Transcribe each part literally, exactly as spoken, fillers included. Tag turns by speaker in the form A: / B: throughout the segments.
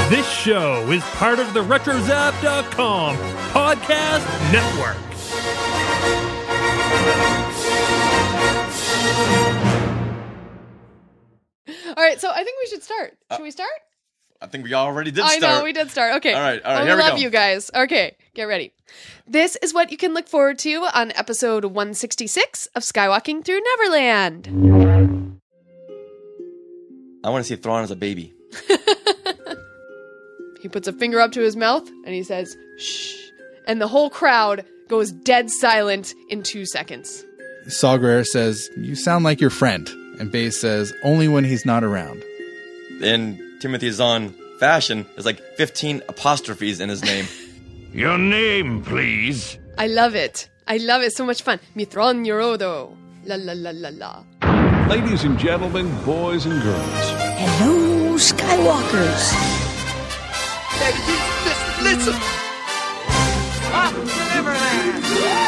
A: This show is part of the retro zap dot com podcast network.
B: All right, so I think we should start. Should uh, we start?
C: I think we already did
B: I
C: start.
B: I know, we did start. Okay.
C: All right, all right,
B: well,
C: here
B: we
C: we
B: love
C: go.
B: you guys. Okay, get ready. This is what you can look forward to on episode one sixty-six of Skywalking Through Neverland.
C: I want to see Thrawn as a baby.
B: He puts a finger up to his mouth, and he says, shh. And the whole crowd goes dead silent in two seconds.
D: Saw Gerrera says, you sound like your friend. And Baze says, only when he's not around.
C: In Timothy Zahn fashion, there's like fifteen apostrophes in his name.
E: Your name, please.
B: I love it. I love it. So much fun. Mi Thrawn Yorodo. La la la la la.
E: Ladies and gentlemen, boys and girls.
F: Hello, Skywalkers.
G: Listen. Up to Neverland.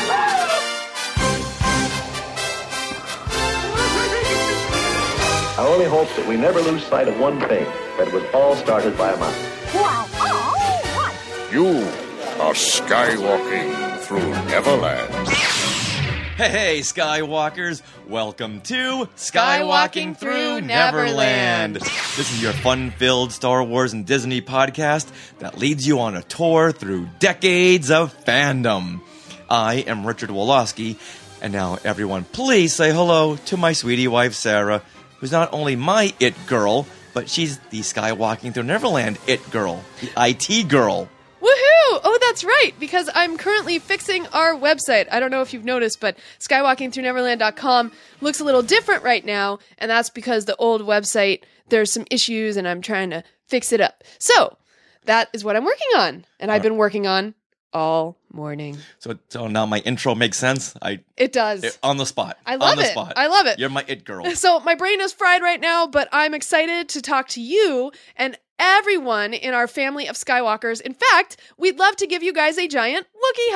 H: I only hope that we never lose sight of one thing, that it was all started by a mouse.
F: Wow. Oh, what?
I: You are skywalking through Neverland.
C: Hey, hey, Skywalkers. Welcome to Skywalking Through Neverland. This is your fun-filled Star Wars and Disney podcast that leads you on a tour through decades of fandom. I am Richard Wolosky, and now everyone please say hello to my sweetie wife, Sarah, who's not only my it girl, but she's the Skywalking Through Neverland it girl, the I T girl.
B: Woohoo! Oh, that's right, because I'm currently fixing our website. I don't know if you've noticed, but skywalking through neverland dot com looks a little different right now, and that's because the old website, there's some issues, and I'm trying to fix it up. So, that is what I'm working on, and I've been working on all morning.
C: So, so now my intro makes sense? I
B: It does.
C: It, on the spot.
B: I love
C: on the
B: it.
C: Spot.
B: I love it.
C: You're my it girl.
B: So, my brain is fried right now, but I'm excited to talk to you and everyone in our family of Skywalkers. In fact, we'd love to give you guys a giant Wookiee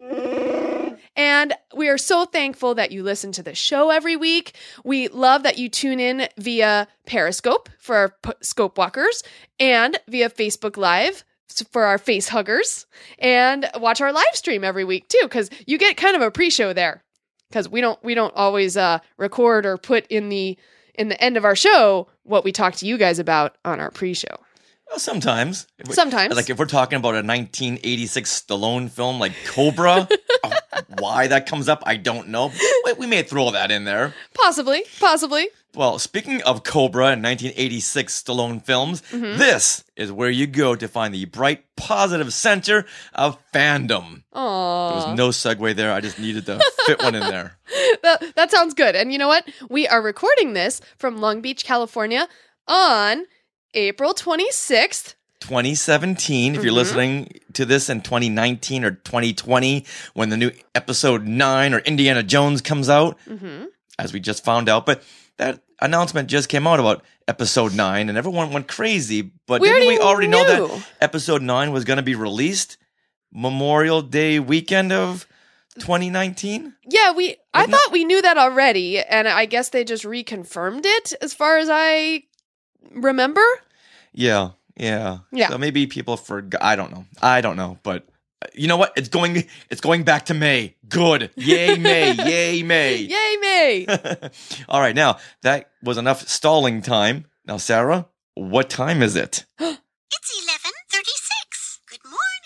B: hug. And we are so thankful that you listen to the show every week. We love that you tune in via Periscope for our P- Scope Walkers and via Facebook Live for our face huggers, and watch our live stream every week too, because you get kind of a pre-show there, because we don't we don't always uh, record or put in the in the end of our show what we talk to you guys about on our pre-show.
C: Well, sometimes. If
B: Sometimes.
C: Like if we're talking about a nineteen eighty-six Stallone film like Cobra, oh, why that comes up, I don't know. We, we may throw that in there.
B: Possibly, possibly.
C: Well, speaking of Cobra and nineteen eighty-six Stallone films, mm-hmm. This is where you go to find the bright, positive center of fandom.
B: Aww.
C: There was no segue there. I just needed to fit one in there.
B: that, that sounds good. And you know what? We are recording this from Long Beach, California on April twenty-sixth.
C: twenty seventeen, if mm-hmm. you're listening to this in twenty nineteen or twenty twenty, when the new episode nine or Indiana Jones comes out, mm-hmm. as we just found out. But that announcement just came out about episode nine, and everyone went crazy. But
B: we
C: didn't
B: already
C: we already
B: knew.
C: know that episode nine was going to be released Memorial Day weekend of twenty nineteen?
B: Yeah, we. Wasn't I thought it? We knew that already, and I guess they just reconfirmed it as far as I remember.
C: Yeah, yeah.
B: Yeah.
C: So maybe people forgot. I don't know. I don't know. But you know what? It's going It's going back to May. Good. Yay, May. Yay, May.
B: Yay, May.
C: All right. Now, that was enough stalling time. Now, Sarah, what time is it?
F: It's eleven thirty-six. Good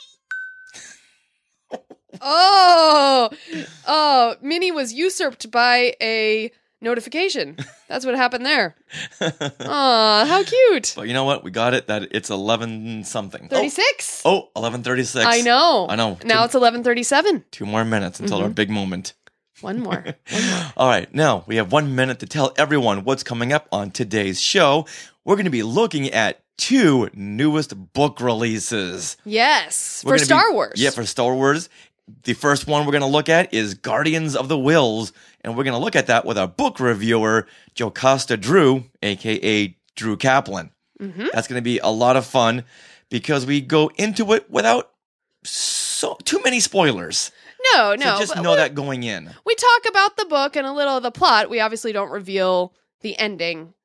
F: morning.
B: Oh. Oh, Minnie was usurped by a notification. That's what happened there. Aw, how cute.
C: But you know what? We got it that it's eleven something.
B: thirty-six.
C: Oh, oh eleven thirty-six.
B: I know.
C: I know.
B: Now
C: two,
B: it's eleven thirty-seven.
C: Two more minutes until mm-hmm. our big moment.
B: One more. One more.
C: All right. Now, we have one minute to tell everyone what's coming up on today's show. We're going to be looking at two newest book releases.
B: Yes.
C: We're
B: for Star
C: be,
B: Wars.
C: Yeah, for Star Wars. The first one we're going to look at is Guardians of the Whills, and we're going to look at that with our book reviewer, Jocasta Drew, a k a. Drew Kaplan. Mm-hmm. That's going to be a lot of fun because we go into it without so too many spoilers.
B: No, no.
C: So just know that going in.
B: We talk about the book and a little of the plot. We obviously don't reveal the ending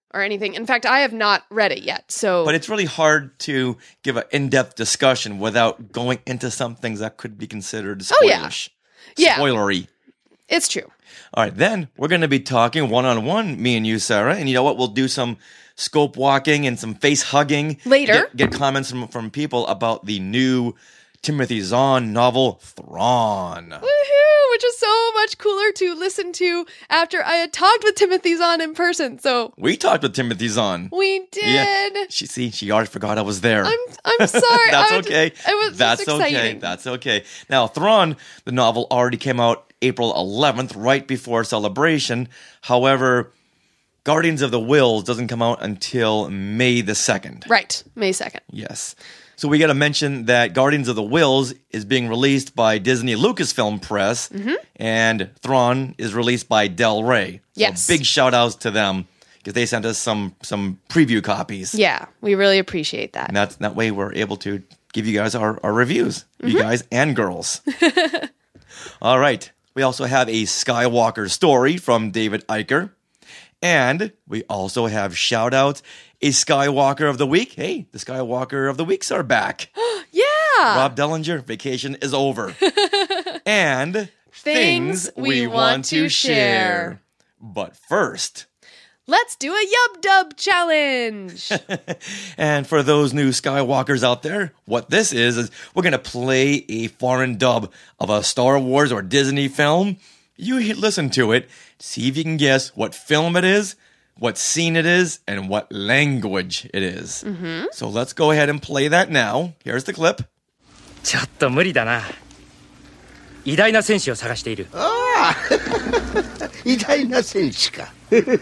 B: or anything. In fact, I have not read it yet. So,
C: But it's really hard to give an in-depth discussion without going into some things that could be considered spoilerish.
B: Oh, yeah. Yeah.
C: Spoilery.
B: It's true.
C: All right, then we're going to be talking one-on-one, me and you, Sarah. And you know what? We'll do some scope walking and some face hugging.
B: Later.
C: Get, get comments from, from people about the new Timothy Zahn novel, Thrawn.
B: Woohoo! Which is so much cooler to listen to after I had talked with Timothy Zahn in person. So
C: We talked with Timothy Zahn.
B: we did.
C: Yeah. She see, she already forgot I was there.
B: I'm I'm sorry.
C: That's
B: I,
C: okay.
B: It was
C: That's
B: just exciting.
C: okay. That's okay. Now, Thrawn, the novel, already came out April eleventh, right before Celebration. However, Guardians of the Whills doesn't come out until May the second.
B: Right, May second.
C: Yes. So we got to mention that Guardians of the Whills is being released by Disney Lucasfilm Press,
B: Mm-hmm.
C: and Thrawn is released by Del Rey. So
B: Yes.
C: big shout outs to them because they sent us some some preview copies.
B: Yeah, we really appreciate that.
C: And that's that way we're able to give you guys our, our reviews,
B: Mm-hmm.
C: you guys and girls. All right. We also have a Skywalker story from David Aicher. And we also have shout outs, a Skywalker of the Week. Hey, the Skywalker of the Weeks are back.
B: Yeah.
C: Rob Dellinger, vacation is over. And
B: Things we want to share.
C: But first,
B: Let's do a Yub Dub challenge.
C: and for those new Skywalkers out there, what this is, is we're going to play a foreign dub of a Star Wars or Disney film. You hit- listen to it, see if you can guess what film it is, what scene it is, and what language it is.
B: Mm-hmm.
C: So let's go ahead and play that now. Here's the clip.
J: ちょっと無理だな。偉大な戦士を探している。
K: ああ、偉大な戦士か。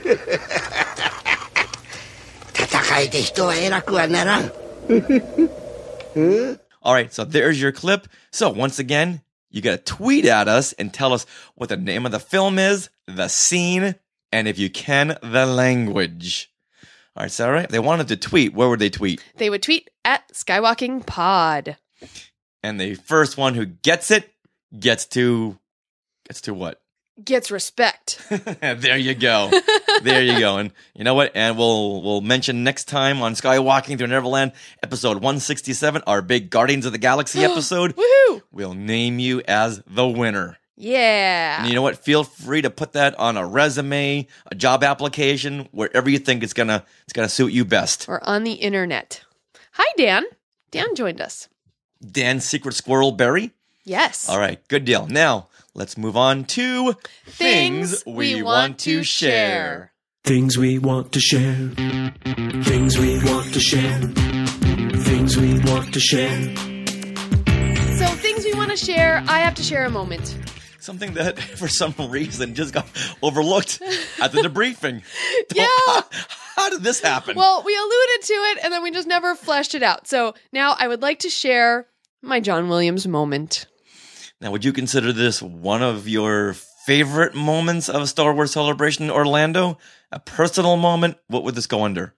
K: 戦いで人は偉くはならん。
C: All right, so there's your clip. So once again, you got to tweet at us and tell us what the name of the film is, the scene, and if you can, the language. All right, Sarah, if they wanted to tweet, where would they tweet?
B: They would tweet at Skywalking Pod.
C: And the first one who gets it gets to gets to what?
B: Gets respect.
C: There you go. There you go. And you know what? And we'll we'll mention next time on Skywalking Through Neverland, episode one sixty-seven, our big Guardians of the Galaxy episode.
B: Woohoo!
C: We'll name you as the winner.
B: Yeah.
C: And you know what? Feel free to put that on a resume, a job application, wherever you think it's gonna it's gonna suit you best.
B: Or on the internet. Hi, Dan. Dan joined us.
C: Dan Secret Squirrel Berry?
B: Yes.
C: All right, good deal. Now, let's move on to
B: Things we want to share.
L: Things we want to share. Things we want to share. Things we want to share.
B: So, things we want to share. I have to share a moment.
C: Something that, for some reason, just got overlooked at the debriefing.
B: Yeah.
C: How, how did this happen?
B: Well, we alluded to it and then we just never fleshed it out. So, now I would like to share my John Williams moment.
C: Now, would you consider this one of your favorite moments of Star Wars Celebration Orlando? A personal moment? What would this go under?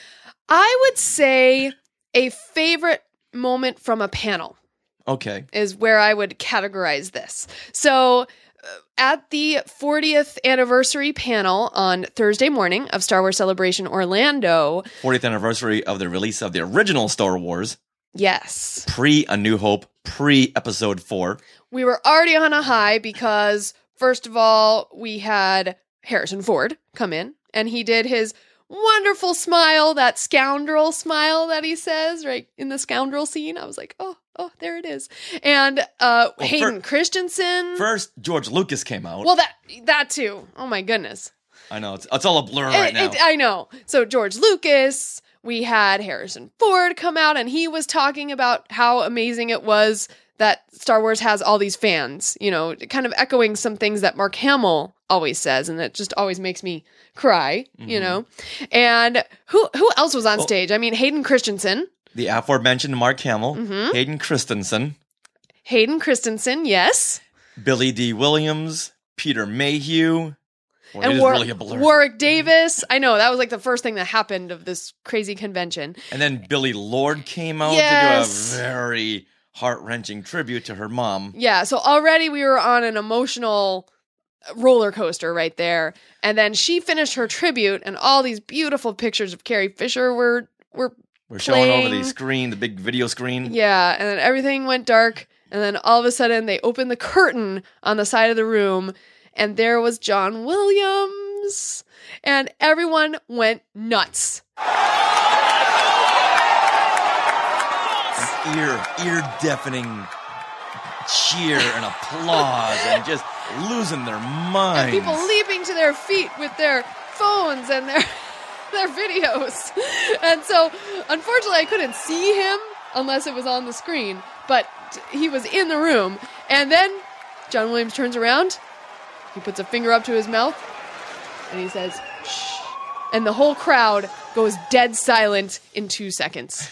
B: I would say a favorite moment from a panel.
C: Okay.
B: Is where I would categorize this. So, uh, at the fortieth anniversary panel on Thursday morning of Star Wars Celebration Orlando.
C: fortieth anniversary of the release of the original Star Wars.
B: Yes.
C: Pre A New Hope, pre Episode four.
B: We were already on a high because, first of all, we had Harrison Ford come in and he did his wonderful smile, that scoundrel smile that he says right in the scoundrel scene. I was like, oh, oh, there it is. And uh,
C: Well,
B: Hayden
C: fir-
B: Christensen.
C: First, George Lucas came out.
B: Well, that that too. Oh my goodness.
C: I know, it's, it's all a blur right
B: It-
C: now.
B: it- I know. So George Lucas, we had Harrison Ford come out and he was talking about how amazing it was that Star Wars has all these fans, you know, kind of echoing some things that Mark Hamill always says, and that just always makes me cry,
C: Mm-hmm.
B: you know. And who who else was on stage? I mean, Hayden Christensen.
C: The aforementioned Mark Hamill,
B: Mhm.
C: Hayden Christensen,
B: Hayden Christensen, yes.
C: Billy D. Williams, Peter Mayhew. Well, it
B: and
C: is
B: War-
C: really a blur.
B: Warwick Davis. I know, that was like the first thing that happened of this crazy convention.
C: And then Billy Lord came out
B: Yes.
C: to do a very heart-wrenching tribute to her mom.
B: Yeah, so already we were on an emotional roller coaster right there. And then she finished her tribute, and all these beautiful pictures of Carrie Fisher were were
C: We're
B: playing.
C: showing over the screen, the big video screen.
B: Yeah, and then everything went dark, and then all of a sudden they opened the curtain on the side of the room, and there was John Williams, and everyone went nuts.
C: Ear, ear-deafening cheer and applause and just losing their minds.
B: And people leaping to their feet with their phones and their their videos. And so, unfortunately, I couldn't see him unless it was on the screen, but he was in the room. And then John Williams turns around, he puts a finger up to his mouth, and he says, shh. And the whole crowd goes dead silent in two seconds.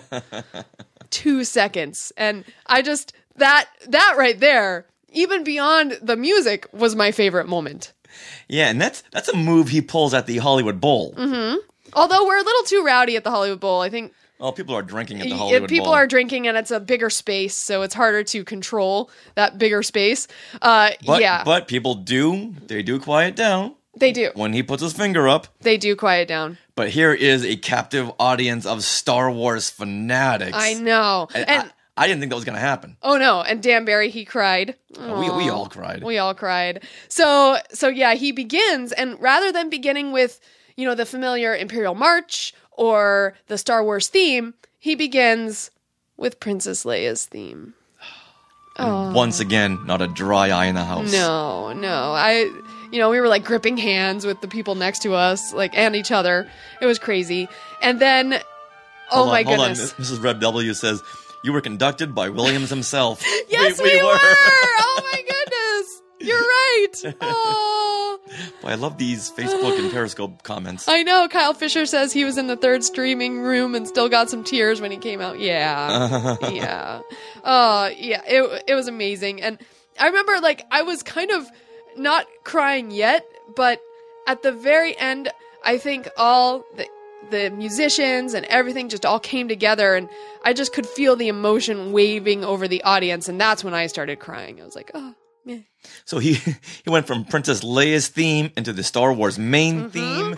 B: Two seconds. And I just, that, that right there, even beyond the music, was my favorite moment.
C: Yeah, and that's that's a move he pulls at the Hollywood Bowl.
B: Mm-hmm. Although we're a little too rowdy at the Hollywood Bowl, I think.
C: Oh, people are drinking at the Hollywood
B: people
C: Bowl.
B: People are drinking, and it's a bigger space, so it's harder to control that bigger space. Uh,
C: but,
B: yeah.
C: But people do, they do quiet down.
B: They do.
C: When he puts his finger up.
B: They do quiet down.
C: But here is a captive audience of Star Wars fanatics.
B: I know.
C: And,
B: and
C: I, I didn't think that was going to happen.
B: Oh no! And Dan Barry, he cried.
C: Oh, we we all cried.
B: We all cried. So so yeah, he begins, and rather than beginning with, you know, the familiar Imperial March or the Star Wars theme, he begins with Princess Leia's theme.
C: And once again, not a dry eye in the house.
B: No, no. I, you know, we were like gripping hands with the people next to us, like, and each other. It was crazy. And then, oh
C: hold
B: my
C: on, hold
B: goodness.
C: on. Missus Reb W says, you were conducted by Williams himself.
B: Yes, we, we, we were. were. Oh my goodness. You're right. Oh.
C: Well, I love these Facebook and Periscope comments.
B: I know. Kyle Fisher says he was in the third streaming room and still got some tears when he came out. Yeah. yeah. Oh, yeah. It, it was amazing. And I remember, like, I was kind of not crying yet, but at the very end, I think all the the musicians and everything just all came together, and I just could feel the emotion waving over the audience, and that's when I started crying. I was like, oh, yeah.
C: So he he went from Princess Leia's theme into the Star Wars main mm-hmm. theme.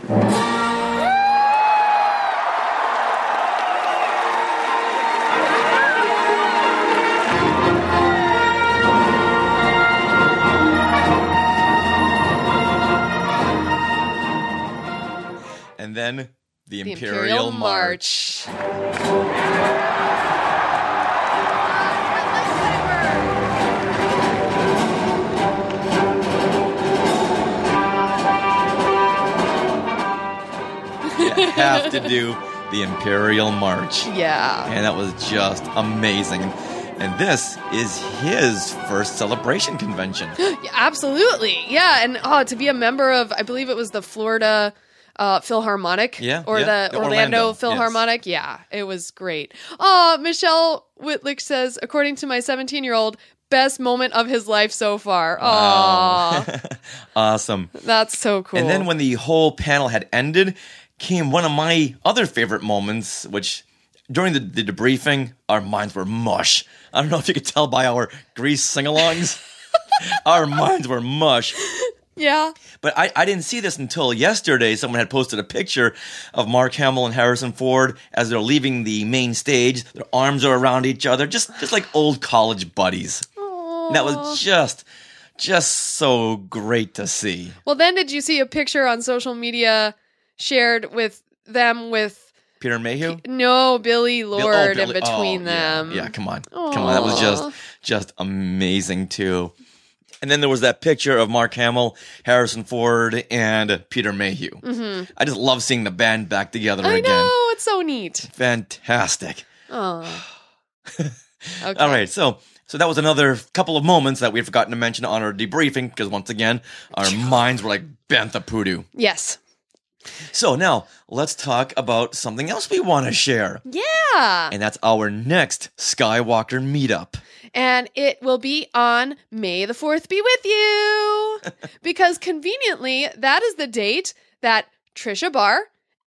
C: And then the, the Imperial, Imperial March. March. You have to do the Imperial March.
B: Yeah.
C: And that was just amazing. And this is his first celebration convention.
B: Yeah, absolutely. Yeah. And oh, to be a member of, I believe it was the Florida uh, Philharmonic.
C: Yeah.
B: Or
C: yeah.
B: the, the Orlando, Orlando Philharmonic. Yes. Yeah. It was great. Oh, Michelle Whitlick says, according to my seventeen-year-old, best moment of his life so far.
C: Wow. Awesome.
B: That's so cool.
C: And then when the whole panel had ended, came one of my other favorite moments, which during the, the debriefing, our minds were mush. I don't know if you could tell by our Grease sing-alongs. Our minds were mush.
B: Yeah.
C: But I, I didn't see this until yesterday. Someone had posted a picture of Mark Hamill and Harrison Ford as they're leaving the main stage. Their arms are around each other, just, just like old college buddies.
B: Aww.
C: And that was just... just so great to see.
B: Well, then did you see a picture on social media shared with them with...
C: Peter Mayhew?
B: P- no, Billy Lord
C: Bill, oh, Billy,
B: in between
C: oh,
B: them.
C: Yeah, yeah, come on.
B: Aww.
C: Come on, that was just just amazing, too. And then there was that picture of Mark Hamill, Harrison Ford, and Peter Mayhew.
B: Mm-hmm.
C: I just love seeing the band back together
B: I
C: again.
B: I know, it's so neat.
C: Fantastic.
B: Oh.
C: Okay. All right, so... So that was another couple of moments that we had forgotten to mention on our debriefing, because once again, our minds were like bantha poodoo.
B: Yes.
C: So now, let's talk about something else we want to share.
B: Yeah.
C: And that's our next Skywalker meetup.
B: And it will be on May the fourth be with you. Because conveniently, that is the date that Trisha Barr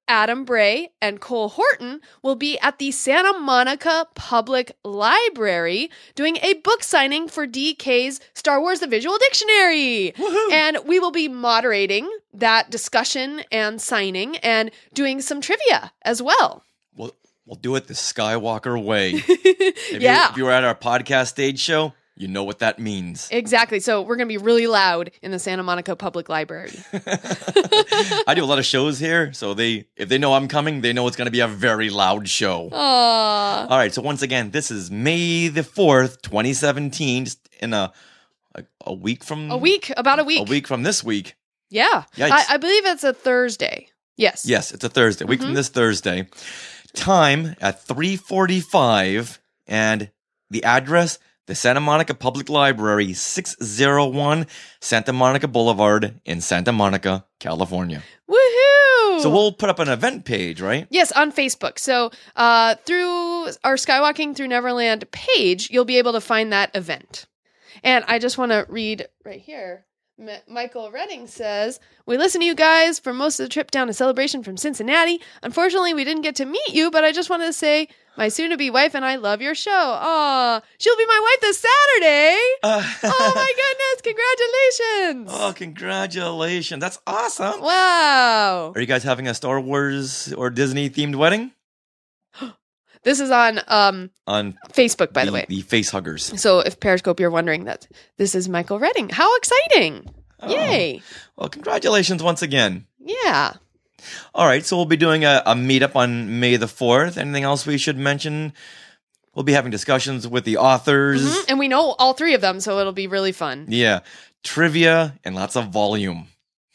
B: Adam Bray and Cole Horton will be at the Santa Monica Public Library doing a book signing for D K's Star Wars The Visual Dictionary.
C: Woohoo!
B: And we will be moderating that discussion and signing and doing some trivia as well.
C: We'll, we'll do it the Skywalker way. If
B: Yeah.
C: You, if you were at our podcast stage show, you know what that means.
B: Exactly. So we're going to be really loud in the Santa Monica Public Library.
C: I do a lot of shows here, so they if they know I'm coming, they know it's going to be a very loud show.
B: Aww.
C: All right, so once again, this is May the fourth, twenty seventeen, just in a, a a week from...
B: A week, about a week.
C: A week from this week.
B: Yeah.
C: Yikes.
B: I, I believe it's a Thursday. Yes.
C: Yes, it's a Thursday, a week
B: Mhm.
C: from this Thursday. Time at three forty-five, and the address... The Santa Monica Public Library, six oh one Santa Monica Boulevard in Santa Monica, California.
B: Woohoo!
C: So we'll put up an event page, right?
B: Yes, on Facebook. So uh, through our Skywalking Through Neverland page, you'll be able to find that event. And I just want to read right here. M- Michael Redding says, "We listened to you guys for most of the trip down to Celebration from Cincinnati. Unfortunately, we didn't get to meet you, but I just wanted to say my soon-to-be wife and I love your show. Aw, she'll be my wife this Saturday.
C: Uh,
B: Oh my goodness, congratulations.
C: oh, congratulations. That's awesome.
B: Wow.
C: Are you guys having a Star Wars or Disney-themed wedding?
B: This is on um,
C: On
B: Facebook, by the, way.
C: The face huggers.
B: So if Periscope, you're wondering that this is Michael Redding. How exciting.
C: Oh.
B: Yay.
C: Well, congratulations once again.
B: Yeah.
C: All right, so we'll be doing a, a meetup on May the fourth. Anything else we should mention? We'll be having discussions with the authors.
B: Mhm. And we know all three of them, so it'll be really fun.
C: Yeah, trivia and lots of volume.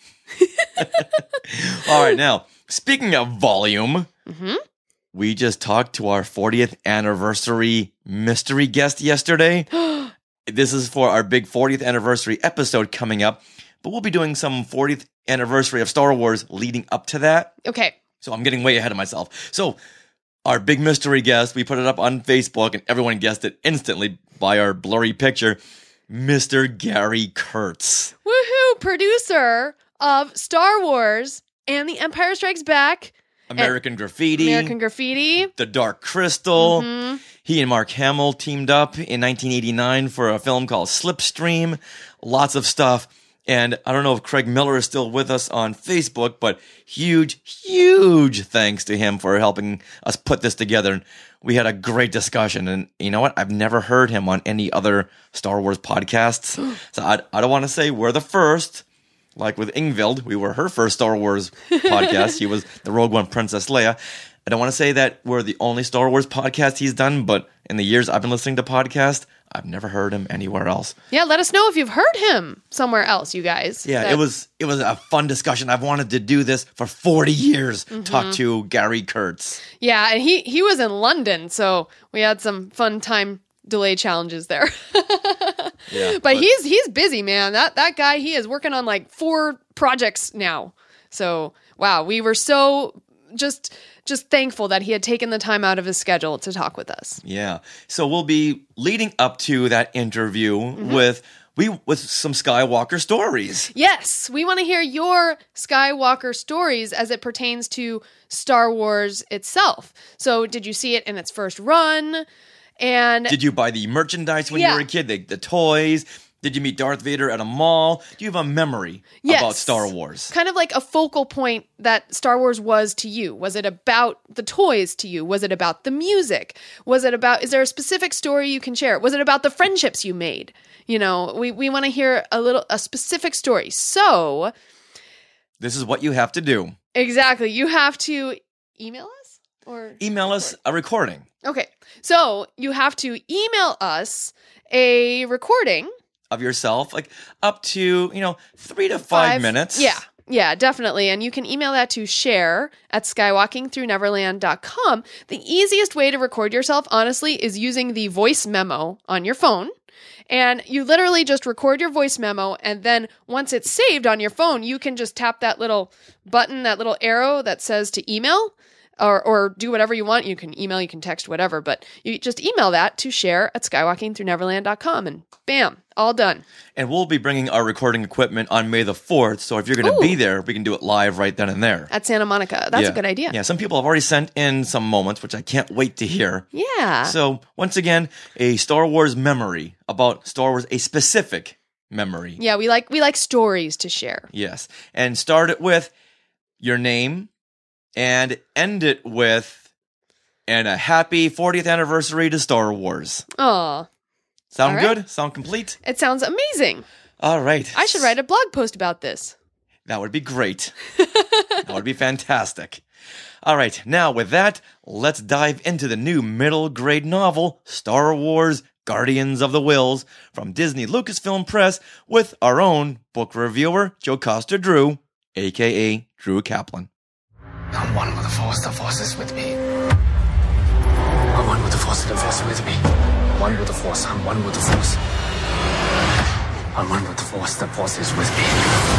C: All right, now, speaking of volume,
B: Mm-hmm.
C: we just talked to our fortieth anniversary mystery guest yesterday. This is for our big fortieth anniversary episode coming up, but we'll be doing some fortieth anniversary of Star Wars leading up to that.
B: Okay.
C: So I'm getting way ahead of myself. So our big mystery guest, we put it up on Facebook and everyone guessed it instantly by our blurry picture, Mister Gary Kurtz.
B: Woohoo! Producer of Star Wars and The Empire Strikes Back.
C: American Graffiti.
B: American Graffiti.
C: The Dark Crystal.
B: Mm-hmm.
C: He and Mark Hamill teamed up in nineteen eighty-nine for a film called Slipstream. Lots of stuff. And I don't know if Craig Miller is still with us on Facebook, but huge, huge thanks to him for helping us put this together. We had a great discussion. And you know what? I've never heard him on any other Star Wars podcasts. So I, I don't want to say we're the first. Like with Ingvild, we were her first Star Wars podcast. He was the Rogue One Princess Leia. I don't want to say that we're the only Star Wars podcast he's done, but in the years I've been listening to podcasts, I've never heard him anywhere else.
B: Yeah, let us know if you've heard him somewhere else, you guys.
C: Yeah,
B: That-
C: it was it was a fun discussion. I've wanted to do this for forty years.
B: Mhm.
C: Talk to Gary Kurtz.
B: Yeah, and he, he was in London, so we had some fun time delay challenges there.
C: Yeah,
B: but, but he's he's busy, man. That that guy, he is working on like four projects now. So wow, we were so just just thankful that he had taken the time out of his schedule to talk with us.
C: Yeah. So we'll be leading up to that interview
B: Mhm.
C: with we with some Skywalker stories.
B: Yes, we want to hear your Skywalker stories as it pertains to Star Wars itself. So did you see it in its first run? And
C: Did you buy the merchandise when
B: Yeah.
C: you were a kid? The, the toys? Did you meet Darth Vader at a mall? Do you have a memory
B: Yes.
C: about Star Wars?
B: kind of like a focal point that Star Wars was to you. Was it about the toys to you? Was it about the music? Was it about, is there a specific story you can share? Was it about the friendships you made? You know, we, we want to hear a little, a specific story. So
C: This is what you have to do.
B: exactly, you have to email us or
C: Email us a recording.
B: okay. So you have to email us a recording
C: Of yourself, like up to, you know, three to five, minutes.
B: Yeah. Yeah, definitely. And you can email that to share at skywalking through neverland dot com. The easiest way to record yourself, honestly, is using the voice memo on your phone. And you literally just record your voice memo, and then once it's saved on your phone, you can just tap that little button, that little arrow that says to email, or or do whatever you want. You can email, you can text, whatever, but you just email that to share at skywalking through neverland dot com, and bam, All done.
C: And we'll be bringing our recording equipment on May the fourth, so if you're going to be there, we can do it live right then and there.
B: At Santa Monica. That's
C: yeah.
B: a good idea.
C: Yeah, some people have already sent in some moments, which I can't wait to hear.
B: Yeah.
C: So, once again, a Star Wars memory about Star Wars, a specific memory.
B: Yeah, we like we like stories to share.
C: Yes. And start it with your name and end it with and a happy fortieth anniversary to Star Wars.
B: Aw.
C: Sound
B: right.
C: good? Sound complete?
B: It sounds amazing.
C: All right.
B: I should write a blog post about this.
C: That would be great. That would be fantastic. All right. Now, with that, let's dive into the new middle grade novel, Star Wars Guardians of the Whills, from Disney Lucasfilm Press, with our own book reviewer, Jocasta Drew, a k a. Drew Kaplan.
M: I'm one with the Force, the Force is with me. I'm one with the Force, the Force is with me. One with the Force, I'm one with the Force. I'm one with the Force, the Force is with me.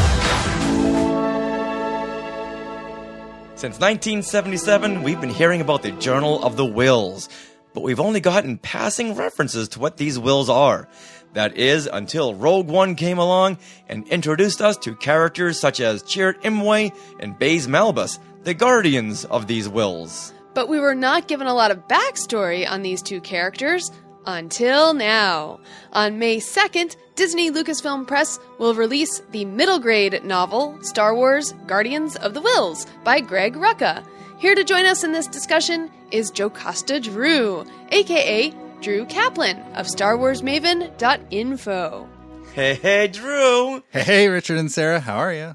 C: Since nineteen seventy-seven, we've been hearing about the Journal of the Whills, but we've only gotten passing references to what these Whills are. That is, until Rogue One came along and introduced us to characters such as Chirrut Imwe and Baze Malbus, the guardians of these Whills.
B: But we were not given a lot of backstory on these two characters until now. On May second, Disney Lucasfilm Press will release the middle grade novel, Star Wars Guardians of the Whills, by Greg Rucka. Here to join us in this discussion is Jocasta Drew, a k a. Drew Kaplan of Star Wars Maven dot info.
C: Hey, hey, Drew.
D: Hey, Richard and Sarah. How are you?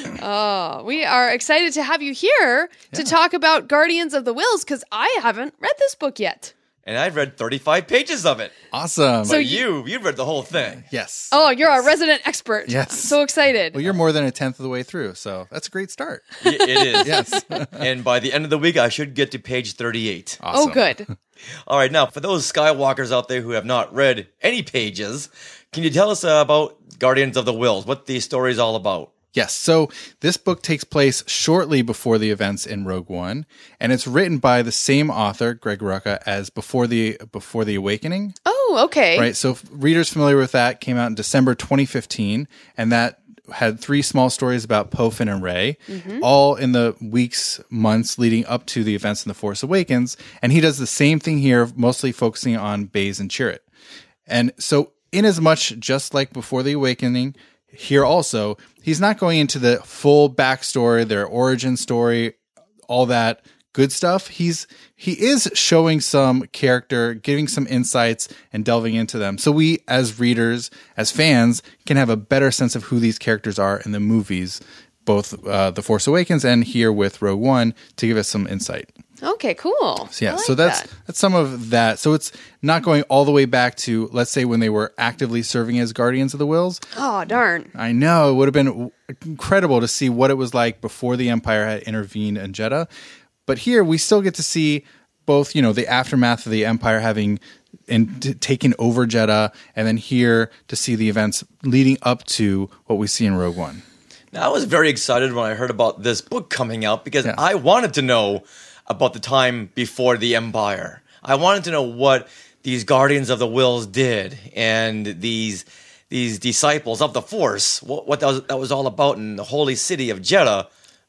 B: Oh, we are excited to have you here yeah. to talk about Guardians of the Whills, because I haven't read this book yet.
C: And I've read thirty-five pages of it.
D: Awesome.
C: So but you, you read the whole thing.
D: Yes.
B: Oh, you're our resident expert.
D: Yes.
B: I'm so excited.
D: Well, you're more than a tenth of the way through, so that's a great start.
C: Yeah, it is.
D: Yes.
C: And by the end of the week, I should get to page thirty-eight.
D: Awesome.
B: Oh, good.
C: All right, now, for those Skywalkers out there who have not read any pages, can you tell us uh, about Guardians of the Whills, what the story is all about?
D: Yes, so this book takes place shortly before the events in Rogue One, and it's written by the same author, Greg Rucka, as Before the Before the Awakening.
B: Oh, okay.
D: Right, so readers familiar with that came out in December twenty fifteen, and that had three small stories about Poe, Finn, and Rey, mm-hmm. all in the weeks, months leading up to the events in The Force Awakens, and he does the same thing here, mostly focusing on Baze and Chirrut. And so, inasmuch, just like Before the Awakening, here also, he's not going into the full backstory, their origin story, all that good stuff. He's he is showing some character, giving some insights, and delving into them. So we, as readers, as fans, can have a better sense of who these characters are in the movies, both uh, The Force Awakens and here with Rogue One, to give us some insight.
B: Okay, cool.
D: So yeah,
B: like
D: so that's
B: that.
D: that's some of that. So it's not going all the way back to, let's say, when they were actively serving as Guardians of the Whills.
B: Oh, darn.
D: I know. It would have been incredible to see what it was like before the Empire had intervened in Jeddah. But here we still get to see both, you know, the aftermath of the Empire having in, t- taken over Jeddah, and then here to see the events leading up to what we see in Rogue One.
C: Now, I was very excited when I heard about this book coming out because
D: yeah.
C: I wanted to know about the time before the Empire. I wanted to know what these Guardians of the Whills did, and these these disciples of the Force, what, what that, was, that was all about in the holy city of Jeddah,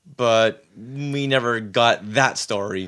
C: but we never got that story.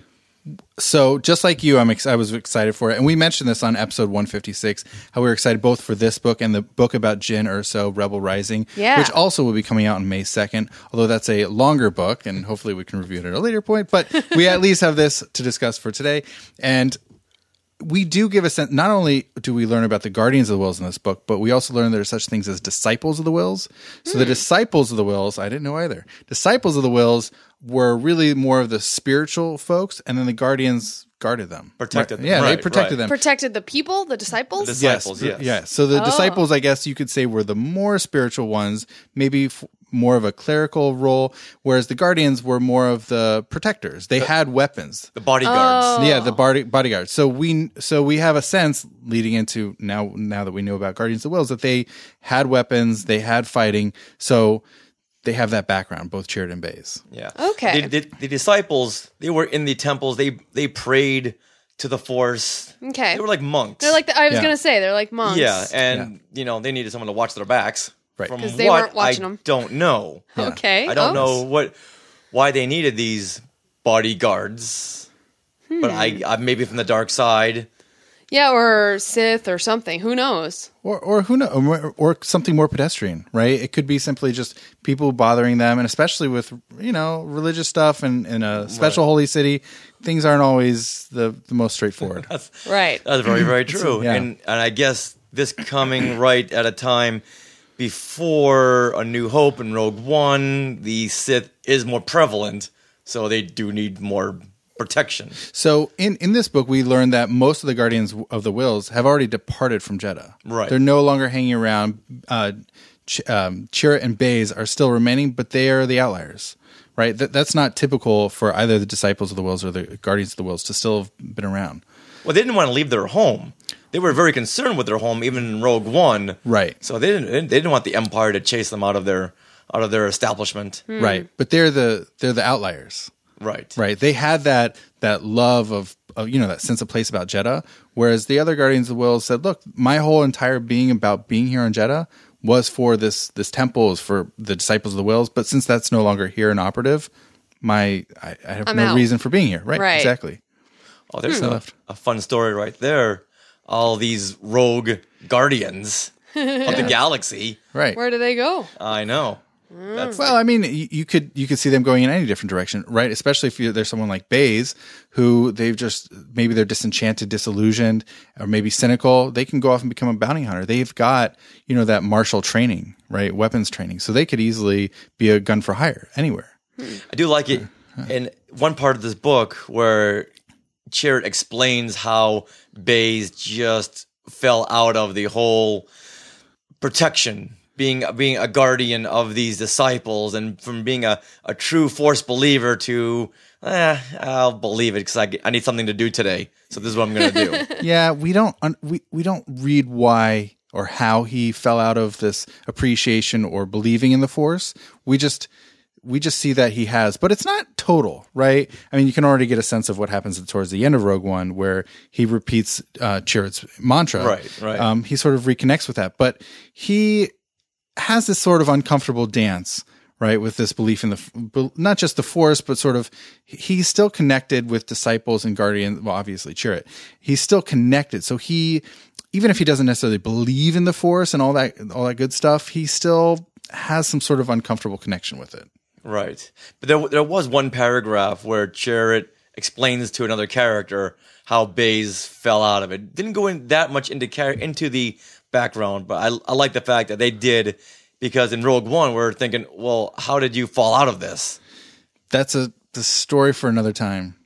D: So just like you, I'm ex- I was excited for it. And we mentioned this on episode one fifty-six, how we were excited both for this book and the book about Jyn Erso, Rebel Rising,
B: yeah.
D: which also will be coming out on May second, although that's a longer book, and hopefully we can review it at a later point. But we at least have this to discuss for today. And we do give a sense, not only do we learn about the Guardians of the Whills in this book, but we also learn there are such things as disciples of the Whills. So mm. the disciples of the Whills, I didn't know either. Disciples of the Whills were really more of the spiritual folks, and then the Guardians guarded them.
C: Protected them.
D: Yeah,
C: right,
D: they protected
C: right.
D: them.
B: Protected the people, the disciples?
C: The disciples, yes.
D: yes. Yeah. So the
B: oh.
D: disciples, I guess you could say, were the more spiritual ones, maybe f- more of a clerical role, whereas the Guardians were more of the protectors. They the, had weapons.
C: The bodyguards.
B: Oh.
D: Yeah, the body, bodyguards. So we so we have a sense leading into now now that we know about Guardians of the Whills that they had weapons, they had fighting. So they have that background, both Chirrut and Baze.
C: Yeah.
B: Okay.
C: The, the, the disciples, they were in the temples. They they prayed to the Force.
B: Okay.
C: They were like monks.
B: They're like the, I was
D: Yeah.
B: going to say they're like monks.
C: Yeah, and you know they needed someone to watch their backs.
D: Right.
C: From
B: 'Cause they
C: what,
B: weren't watching
C: I
B: them.
C: don't know.
D: Yeah.
B: Okay.
C: I don't
B: oh.
C: know what why they needed these bodyguards,
B: Hmm.
C: but I, I maybe from the dark side.
B: Yeah, or Sith or something. Who knows?
D: Or, or who know, or, or something more pedestrian, right? It could be simply just people bothering them, and especially with you know religious stuff and in a special
C: Right.
D: holy city, things aren't always the, the most straightforward.
C: That's,
B: Right.
C: That's very very true.
D: Yeah.
C: And and I guess this coming right at a time before A New Hope and Rogue One, the Sith is more prevalent, so they do need more protection.
D: So in, in this book, we learned that most of the Guardians of the Whills have already departed from Jeddah.
C: Right.
D: They're no longer hanging around. Uh, Ch- um, Chirrut and Baze are still remaining, but they are the outliers, right? That, that's not typical for either the Disciples of the Whills or the Guardians of the Whills to still have been around.
C: Well, they didn't want to leave their home. They were very concerned with their home, even in Rogue One.
D: Right.
C: So they didn't. They didn't want the Empire to chase them out of their out of their establishment.
D: Right. But they're the they're the outliers.
C: Right.
D: Right. They had that that love of, of you know that sense of place about Jeddah, whereas the other Guardians of the Whills said, "Look, my whole entire being about being here on Jeddah was for this this temple, is for the Disciples of the Whills. But since that's no longer here and operative, my I, I have
B: I'm
D: no
B: out.
D: reason for being here." Right.
B: Right.
D: Exactly.
C: Oh, there's
D: Hmm.
C: a, a fun story right there. All these rogue guardians of the galaxy.
D: Right.
B: Where do they go?
C: I know. That's
D: Well, I mean, you, you could you could see them going in any different direction, right? Especially if you, there's someone like Baze, who they've just maybe they're disenchanted, disillusioned, or maybe cynical. They can go off and become a bounty hunter. They've got you know that martial training, right? Weapons training, so they could easily be a gun for hire anywhere.
C: I do like it in one part of this book where Chirrut explains how Baze just fell out of the whole protection, being being a guardian of these disciples, and from being a, a true Force believer to, eh, I'll believe it because I, I need something to do today. So this is what I'm going to do.
D: Yeah, we don't un- we we don't read why or how he fell out of this appreciation or believing in the Force. We just we just see that he has, but it's not total, right? I mean, you can already get a sense of what happens towards the end of Rogue One, where he repeats uh, Chirrut's mantra.
C: Right, right.
D: Um, he sort of reconnects with that, but he has this sort of uncomfortable dance, right, with this belief in the, not just the Force, but sort of, he's still connected with disciples and guardians. Well, obviously Chirrut, he's still connected. So he, even if he doesn't necessarily believe in the Force and all that, all that good stuff, he still has some sort of uncomfortable connection with it.
C: Right. But there there was one paragraph where Chirrut explains to another character how Baze fell out of it. Didn't go in that much into char- into the background, but I, I like the fact that they did, because in Rogue One, we're thinking, well, how did you fall out of this?
D: That's a the story for another time.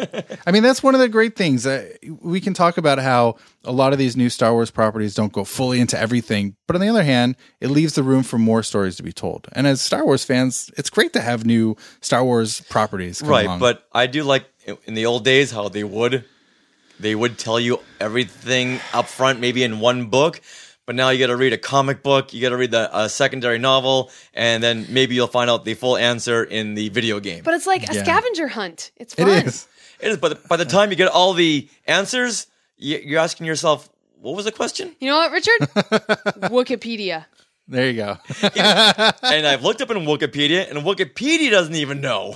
D: I mean, that's one of the great things. Uh, we can talk about how a lot of these new Star Wars properties don't go fully into everything, but on the other hand, it leaves the room for more stories to be told. And as Star Wars fans, it's great to have new Star Wars properties come
C: Right,
D: along.
C: but I do like in the old days how they would they would tell you everything up front, maybe in one book. But now you got to read a comic book, you got to read the a secondary novel, and then maybe you'll find out the full answer in the video game.
B: But it's like a
D: Yeah.
B: scavenger hunt. It's fun.
D: It is.
C: It is, but by the time you get all the answers, you- you're asking yourself, what was the question?
B: You know what, Richard? Wikipedia.
D: There you go.
C: And I've looked up in Wikipedia, and Wikipedia doesn't even know.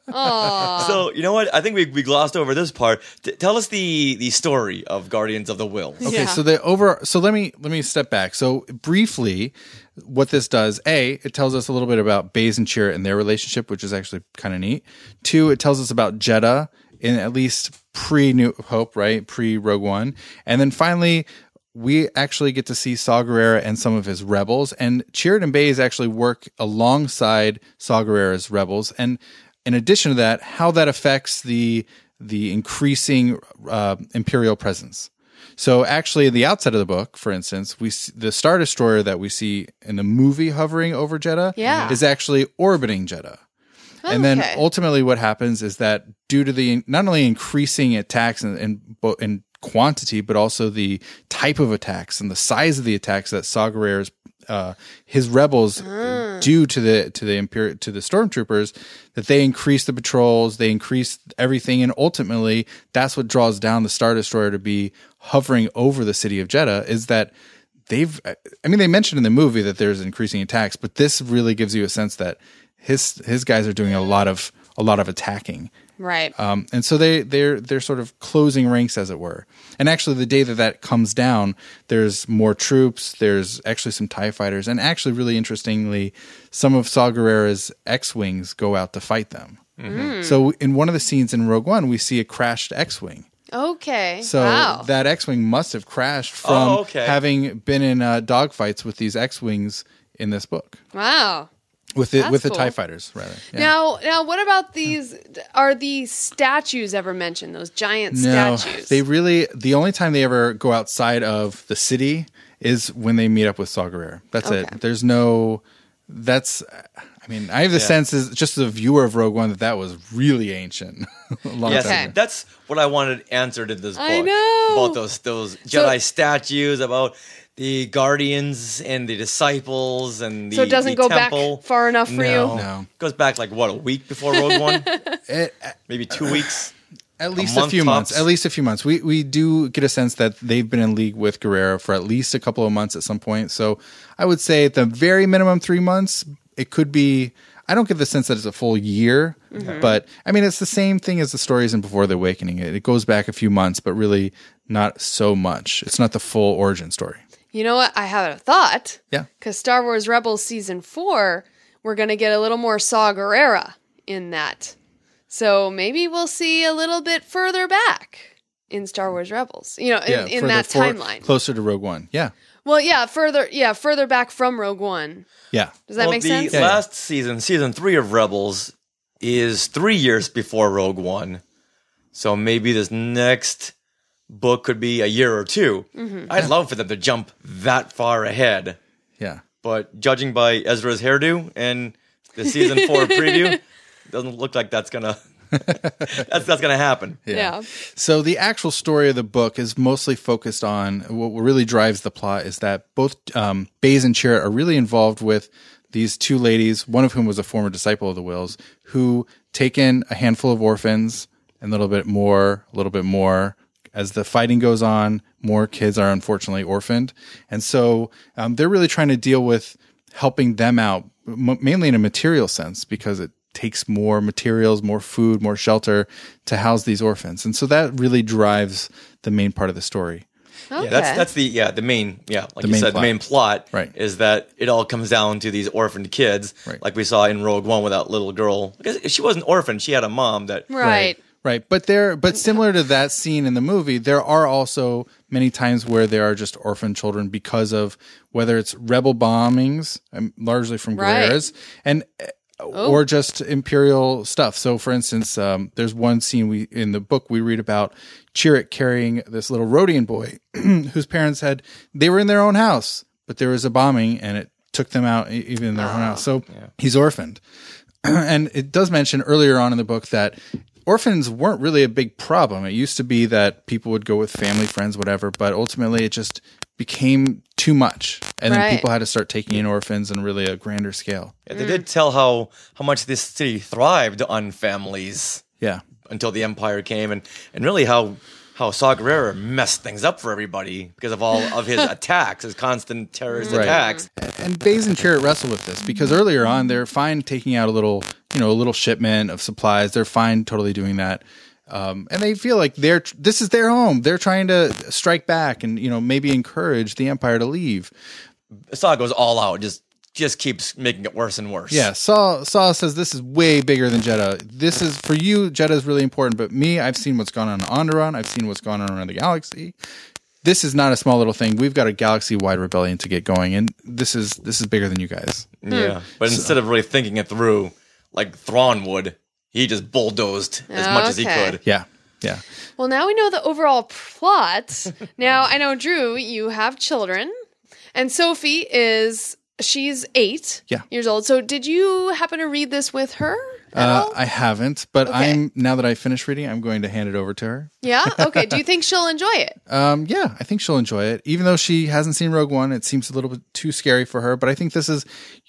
B: Aww.
C: So, you know what? I think we, we glossed over this part. T- tell us the, the story of Guardians of the Whills.
D: Okay,
B: Yeah.
D: so the over so let me let me step back. So briefly, what this does, A, it tells us a little bit about Baze and Chirrut and their relationship, which is actually kind of neat. Two, it tells us about Jeddah in at least pre-New Hope, right? Pre-Rogue One. And then finally, we actually get to see Saw Gerrera and some of his rebels. And Chirrut and Baze actually work alongside Saw Gerrera's rebels. And in addition to that, how that affects the the increasing uh, Imperial presence. So actually, at the outset of the book, for instance, we see the Star Destroyer that we see in the movie hovering over Jeddah
B: Yeah.
D: is actually orbiting Jeddah. And then
B: Okay.
D: ultimately what happens is that due to the not only increasing attacks in, in, bo- in quantity, but also the type of attacks and the size of the attacks that Saw Gerrera's uh, his rebels
B: Ah.
D: do to the to the Imper- to the stormtroopers, that they increase the patrols, they increase everything, and ultimately that's what draws down the Star Destroyer to be hovering over the city of Jeddah. Is that they've, I mean, they mentioned in the movie that there's increasing attacks, but this really gives you a sense that his his guys are doing a lot of a lot of attacking.
B: Right.
D: Um, and so they they're they're sort of closing ranks, as it were. And actually, the day that that comes down, there's more troops. There's actually some TIE fighters, and actually, really interestingly, some of Saw Gerrera's X-wings go out to fight them.
B: Mm.
D: So in one of the scenes in Rogue One, we see a crashed X-wing.
B: Okay.
D: So
B: wow.
D: that X-wing must have crashed from
C: Oh, okay.
D: having been in uh, dogfights with these X-wings in this book.
B: Wow.
D: With the
B: That's
D: with the
B: cool.
D: TIE fighters, rather. Yeah.
B: Now, now, what about these? Are these statues ever mentioned? Those giant
D: No,
B: statues?
D: they really, the only time they ever go outside of the city is when they meet up with Saw Gerrera. That's
B: Okay.
D: it. There's no, that's, I mean, I have the
C: Yeah.
D: sense, as just as a viewer of Rogue One, that that was really ancient. a long
C: Yes,
D: time ago.
C: that's what I wanted answered in this book.
B: I know.
C: About those those
B: So-
C: Jedi statues, about the Guardians and the disciples and the
B: so it doesn't
C: the
B: go
C: temple.
B: back far enough for
C: No.
B: you.
D: No.
C: Goes back like what, a week before Rogue One?
D: It,
C: Maybe two weeks.
D: At least a,
C: month
D: few months.
C: tops?
D: At least a few months. We we do get a sense that they've been in league with Gerrera for at least a couple of months at some point. So I would say at the very minimum three months. It could be. I don't get the sense that it's a full year,
B: Mm-hmm.
D: but I mean it's the same thing as the stories in Before the Awakening. It, it goes back a few months, but really not so much. It's not the full origin story.
B: You know what? I have a thought.
D: Yeah.
B: Because Star Wars Rebels season four, we're going to get a little more Saw Gerrera in that. So maybe we'll see a little bit further back in Star Wars Rebels. You know, in,
D: Yeah,
B: in
D: further
B: that
D: for-
B: timeline.
D: closer to Rogue One. Yeah,
B: Well, yeah, further, yeah, further back from Rogue One.
D: yeah.
B: Does that
C: well,
B: make
C: the
B: sense?
D: Yeah, yeah.
C: last season, season three of Rebels, is three years before Rogue One. So maybe this next book could be a year or two.
B: Mm-hmm.
C: I'd love for them to jump that far ahead.
D: Yeah.
C: But judging by Ezra's hairdo and the season four preview, doesn't look like that's gonna that's that's gonna happen.
B: Yeah.
D: So the actual story of the book is mostly focused on what really drives the plot is that both um, Baze and Chirrut are really involved with these two ladies, one of whom was a former disciple of the Whills, who take in a handful of orphans, and a little bit more, a little bit more. As the fighting goes on, more kids are unfortunately orphaned. And so um, they're really trying to deal with helping them out, m- mainly in a material sense, because it takes more materials, more food, more shelter to house these orphans. And so that really drives the main part of the story.
B: Okay.
C: Yeah, that's that's the yeah the main yeah like
D: The
C: you
D: main
C: said
D: plot.
C: the main plot
D: Right.
C: is that it all comes down to these orphaned kids,
D: Right.
C: like we saw in Rogue One with that little girl. Because she wasn't orphaned; she had a mom that
B: Right.
D: Right. But there, but similar to that scene in the movie, there are also many times where there are just orphan children because of whether it's rebel bombings, um, largely from
B: Right.
D: Gerrera's, and or just imperial stuff. So, for instance, um, there's one scene we in the book we read about Chirrut carrying this little Rhodian boy whose parents had they were in their own house, but there was a bombing and it took them out e- even in their own house. So he's orphaned, and it does mention earlier on in the book that orphans weren't really a big problem. It used to be that people would go with family, friends, whatever, but ultimately it just became too much. And
B: Right.
D: then people had to start taking in orphans on really a grander scale.
C: Yeah, they did tell how how much this city thrived on families
D: Yeah.
C: until the Empire came, and and really how how Saw Gerrera messed things up for everybody because of all of his attacks, his constant terrorist
D: Right.
C: attacks.
D: And Baze and Chirrut wrestle with this because earlier on they're fine taking out a little, you know, a little shipment of supplies. They're fine totally doing that. Um, and they feel like they're this is their home. They're trying to strike back and, you know, maybe encourage the Empire to leave.
C: Saw goes all out, just just keeps making it worse and worse.
D: Yeah, Saw Saw says this is way bigger than Jeddah. This is for you. Jeddah is really important, but me, I've seen what's gone on in Onderon. I've seen what's gone on around the galaxy. This is not a small little thing. We've got a galaxy-wide rebellion to get going, and this is this is bigger than you guys.
C: Yeah, but instead of really thinking it through, like Thrawn would, he just bulldozed as much as he
B: Okay.
C: could.
D: Yeah, yeah.
B: Well, now we know the overall plot. Now, I know, Drew, you have children, and Sophie is, she's eight
D: Yeah.
B: years old. So did you happen to read this with her?
D: Uh, I haven't, but
B: Okay.
D: I'm now that I finished reading, I'm going to hand it over to her.
B: Yeah? Okay. Do you think she'll enjoy it?
D: Um, yeah, I think she'll enjoy it. Even though she hasn't seen Rogue One, it seems a little bit too scary for her. But I think this is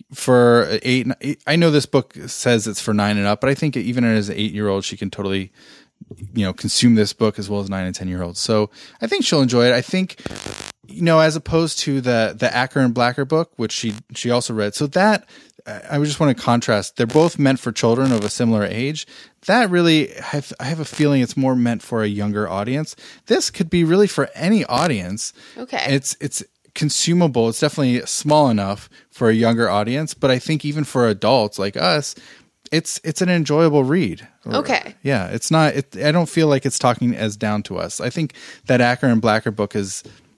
D: for eight. I know this book says it's for nine and up, but I think even as an eight-year-old, she can totally, you know, consume this book as well as nine and ten-year-olds. So I think she'll enjoy it. I think, you know, as opposed to the the Acker and Blacker book, which she she also read. So that. I just want to contrast. They're both meant for children of a similar age. That really, I have, I have a feeling it's more meant for a younger audience. This could be really for any audience.
B: Okay.
D: It's it's consumable. It's definitely small enough for a younger audience, but I think even for adults like us, it's it's an enjoyable read.
B: Okay.
D: Yeah, it's not. It, I don't feel like it's talking as down to us. I think that Acker and Blacker book is.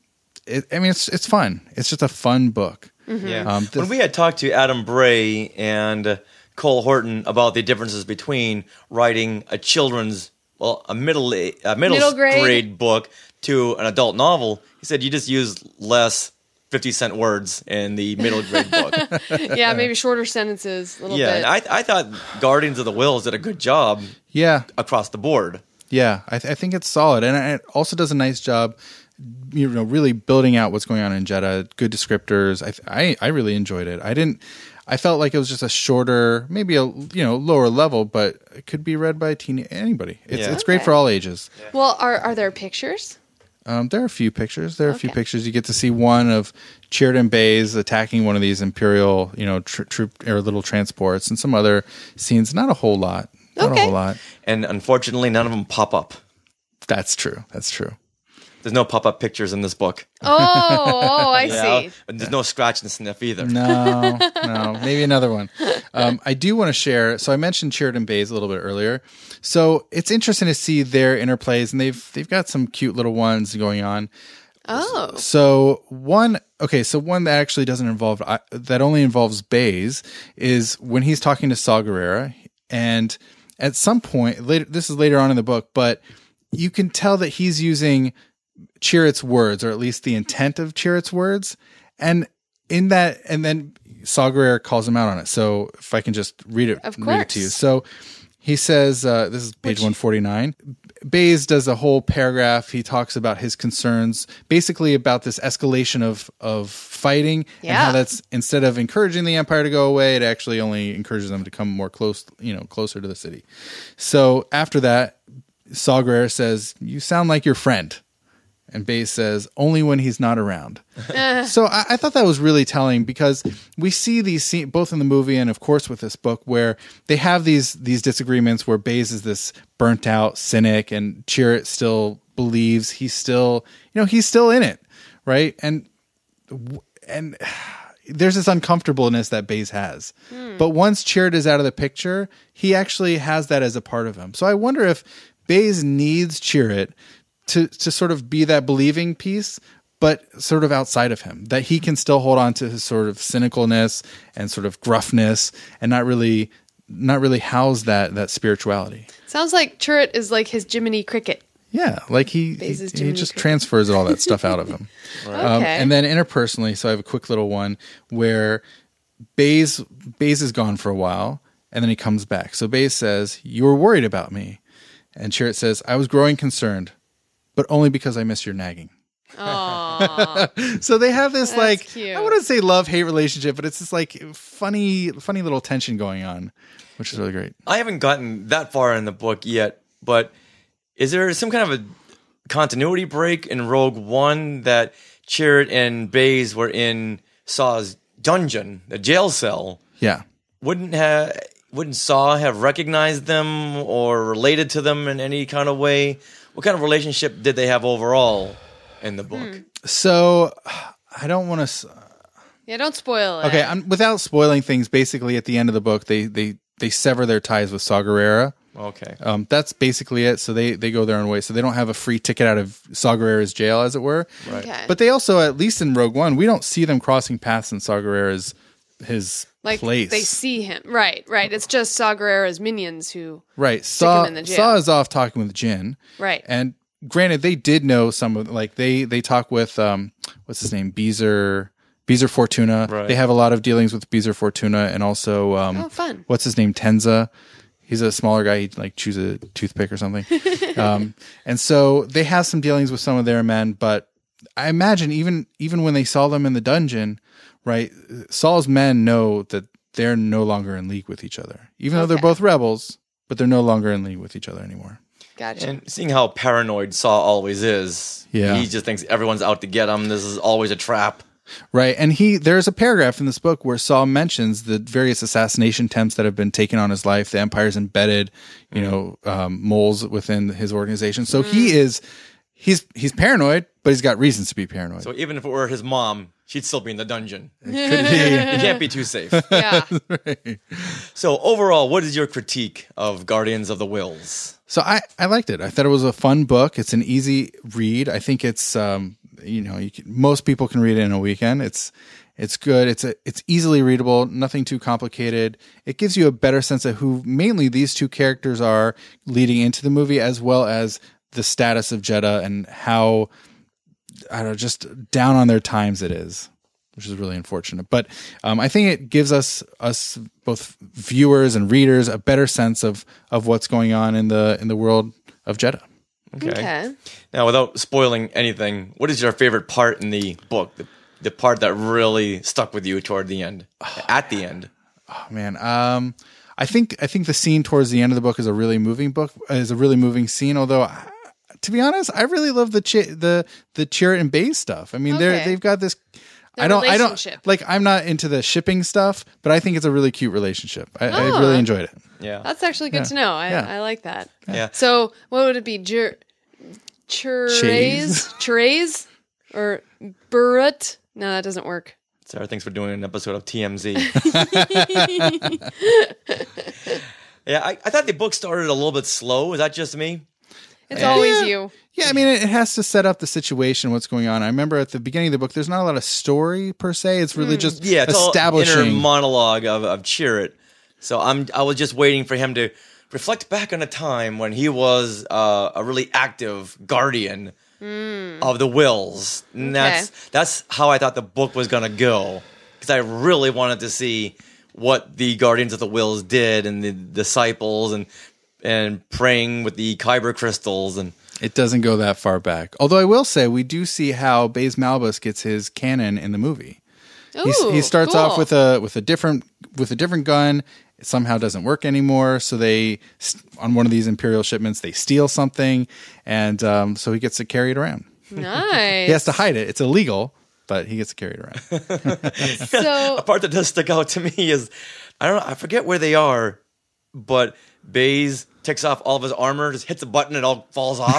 D: It, I mean, it's it's fun. It's just a fun book.
B: Mm-hmm.
C: Yeah.
D: Um,
C: when we had talked to Adam Bray and uh, Cole Horton about the differences between writing a children's, well, a middle a middle,
B: Middle grade.
C: grade book to an adult novel, he said you just use less fifty cent words in the middle grade book.
B: Yeah, maybe shorter sentences, a little
C: yeah,
B: bit.
C: and I I thought Guardians of the Whills did a good job.
D: Yeah,
C: across the board.
D: Yeah, I, th- I think it's solid, and it also does a nice job. You know, really building out what's going on in Jeddah. Good descriptors. I, th- I I really enjoyed it. I didn't. I felt like it was just a shorter, maybe a you know lower level, but it could be read by teen anybody. It's
C: Yeah.
D: it's great
B: Okay.
D: for all ages.
B: Well, are are there pictures?
D: Um, there are a few pictures. There are a few
B: Okay.
D: pictures. You get to see one of Chirrut and Baze attacking one of these Imperial, you know, tr- troop or little transports, and some other scenes. Not a whole lot. Not
B: Okay.
D: a whole lot.
C: And unfortunately, none of them pop up.
D: That's true. That's true.
C: There's no pop-up pictures in this book.
B: Oh, oh, I
C: Yeah.
B: see.
C: And there's no scratch and sniff either.
D: No, no, maybe another one. Um, I do want to share. So I mentioned Chirrut and Baze a little bit earlier. So it's interesting to see their interplays, and they've they've got some cute little ones going on.
B: Oh,
D: So one, okay, so one that actually doesn't involve I- that only involves Baze is when he's talking to Saw Gerrera, and at some point later, this is later on in the book, but you can tell that he's using Chirrut's words, or at least the intent of Chirrut's words, and in that, and then Saw Gerrera calls him out on it. So if I can just read it,
B: Of
D: read it to you.
B: course.
D: So he says, uh, this is page one forty-nine. Baze does a whole paragraph. He talks about his concerns, basically about this escalation of of fighting, and
B: Yeah.
D: how that's, instead of encouraging the Empire to go away, it actually only encourages them to come more close, you know, closer to the city. So after that, Saw Gerrera says, "You sound like your friend." And Baze says, "Only when he's not around." So I, I thought that was really telling, because we see these scenes both in the movie and of course with this book, where they have these these disagreements, where Baze is this burnt out cynic and Chirrut still believes he's still, you know, he's still in it, right? And and there's this uncomfortableness that Baze has. But once Chirrut is out of the picture, he actually has that as a part of him. So I wonder if Baze needs Chirrut to to sort of be that believing piece, but sort of outside of him, that he can still hold on to his sort of cynicalness and sort of gruffness, and not really not really house that that spirituality.
B: sounds like Chirrut is like his Jiminy Cricket.
D: Yeah, like he he,
B: Baze's
D: he
B: Jiminy
D: just
B: Cricket.
D: transfers all that stuff out of him. Um,
B: Okay.
D: and then interpersonally, so I have a quick little one where Baze Baze is gone for a while, and then he comes back. So Baze says, "You were worried about me," and Chirrut says, "I was growing concerned, but only because I miss your nagging."
B: Aww.
D: So they have this
B: That's
D: like
B: cute.
D: I wouldn't say love-hate relationship, but it's this like funny funny little tension going on, which is really great.
C: I haven't gotten that far in the book yet, but is there some kind of a continuity break in Rogue One that Chirrut and Baze were in Saw's dungeon, the jail cell?
D: Yeah.
C: Wouldn't have wouldn't Saw have recognized them or related to them in any kind of way? What kind of relationship did they have overall in the book?
B: Hmm.
D: So I don't want to.
B: Yeah, don't spoil it.
D: Okay, I'm, without spoiling things, basically at the end of the book, they they they sever their ties with Saw Gerrera.
C: Okay.
D: Um, that's basically it. So they, they go their own way. So they don't have a free ticket out of Saw Gerrera's jail, as it were.
C: Right.
B: Okay.
D: But they also, at least in Rogue One, we don't see them crossing paths in Saw Gerrera's his
B: like
D: place.
B: they see him. Right, right. It's just Saw Gerrera's minions who
D: right.
B: stick
D: Saw,
B: him in the jail.
D: Saw is off talking with Jin.
B: Right.
D: And granted, they did know some of, like they they talk with um what's his name, Beezer Beezer Fortuna.
C: Right.
D: They have a lot of dealings with Beezer Fortuna, and also um
B: Oh, fun.
D: what's his name, Tenza. He's a smaller guy. He'd like choose a toothpick or something. um, and so they have some dealings with some of their men, but I imagine even even when they saw them in the dungeon, right, Saul's men know that they're no longer in league with each other. Even okay. though they're both rebels, but they're no longer in league with each other anymore.
B: Gotcha.
C: And seeing how paranoid Saul always is,
D: yeah.
C: he just thinks everyone's out to get him. This is always a trap.
D: Right. And he there's a paragraph in this book where Saul mentions the various assassination attempts that have been taken on his life. The Empire's embedded, you mm. know, um, moles within his organization. So mm. he is he's he's paranoid, but he's got reasons to be paranoid.
C: So even if it were his mom, she'd still be in the dungeon.
D: It could be.
C: You can't be too safe.
B: Yeah.
D: Right.
C: So overall, what is your critique of Guardians of the Whills?
D: So I, I liked it. I thought it was a fun book. It's an easy read. I think it's um you know you can, most people can read it in a weekend. It's it's good. It's a it's easily readable. Nothing too complicated. It gives you a better sense of who mainly these two characters are leading into the movie, as well as the status of Jeddah and how I don't know just down on their times it is, which is really unfortunate. But um, I think it gives us us both viewers and readers a better sense of of what's going on in the in the world of Jeddah.
C: Okay.
B: okay.
C: Now, without spoiling anything, what is your favorite part in the book? The, the part that really stuck with you toward the end, at the end.
D: Oh man, um, I think I think the scene towards the end of the book is a really moving book. Is a really moving scene. Although, I, to be honest, I really love the chi- the the Chirrut and Baze stuff. I mean,
B: okay.
D: they're they've got this.
B: The
D: I don't. I don't like. I'm not into the shipping stuff, but I think it's a really cute relationship. I,
B: oh.
D: I really enjoyed it.
C: Yeah,
B: that's actually good
D: yeah.
B: to know. I,
D: yeah.
B: I like that.
C: Yeah.
B: So, what would it be? Jir- Chirrays? Chirrays? Or Burrut? No, that doesn't work.
C: Sarah thinks we're doing an episode of T M Z. Yeah, I, I thought the book started a little bit slow. Is that just me?
B: It's
D: yeah.
B: always
D: yeah.
B: you.
D: Yeah, I mean, it has to set up the situation, what's going on. I remember at the beginning of the book, there's not a lot of story per se. It's really mm. just
C: yeah, it's
D: establishing.
C: All inner monologue of, of Chirrut. So I'm I was just waiting for him to reflect back on a time when he was uh, a really active guardian mm. of the Whills. And that's okay. that's how I thought the book was going to go, because I really wanted to see what the Guardians of the Whills did and the disciples and and praying with the Kyber crystals. And
D: it doesn't go that far back. Although I will say we do see how Baze Malbus gets his cannon in the movie.
B: Ooh,
D: he starts
B: cool.
D: off with a with a different with a different gun. It somehow doesn't work anymore. So they, on one of these Imperial shipments, they steal something, and um, so he gets to carry it around.
B: Nice.
D: He has to hide it. It's illegal, but he gets to carry it around.
B: So
C: a part that does stick out to me is, I don't know, I forget where they are, but Baze takes off all of his armor, just hits a button, it all falls off.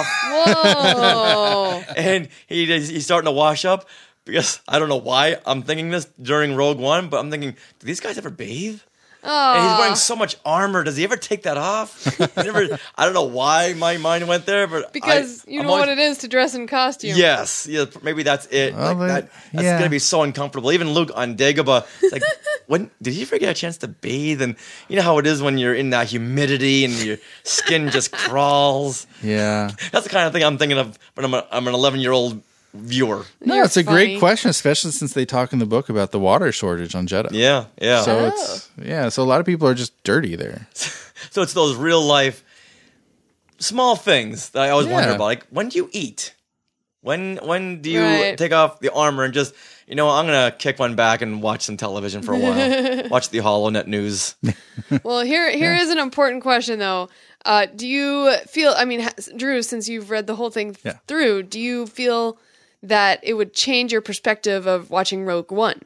B: Whoa!
C: And he he's starting to wash up. Because I don't know why I'm thinking this during Rogue One, but I'm thinking, do these guys ever bathe?
B: Oh.
C: And he's wearing so much armor. Does he ever take that off? I, never, I don't know why my mind went there, but
B: because
C: I,
B: you
C: I'm
B: know
C: always,
B: what it is to dress in costume.
C: Yes, yeah, maybe that's it.
D: Well,
C: like
D: but,
C: that, that's
D: yeah.
C: gonna be so uncomfortable. Even Luke on Dagobah, it's like, when did he ever get a chance to bathe? And you know how it is when you're in that humidity and your skin just crawls.
D: Yeah,
C: that's the kind of thing I'm thinking of when I'm a, I'm an eleven year old viewer.
D: No,
B: You're
D: it's a
B: funny.
D: great question, especially since they talk in the book about the water shortage on Jeddah.
C: Yeah, yeah.
D: So
B: Oh.
D: it's yeah, so a lot of people are just dirty there.
C: So it's those real life small things that I always
D: Yeah.
C: wonder about. Like, when do you eat? When when do you
B: Right.
C: take off the armor and just, you know, I'm gonna kick one back and watch some television for a while. Watch the HoloNet news.
B: Well, here here is an important question though. Uh, do you feel? I mean, ha- Drew, since you've read the whole thing
D: Yeah.
B: through, do you feel that it would change your perspective of watching Rogue One?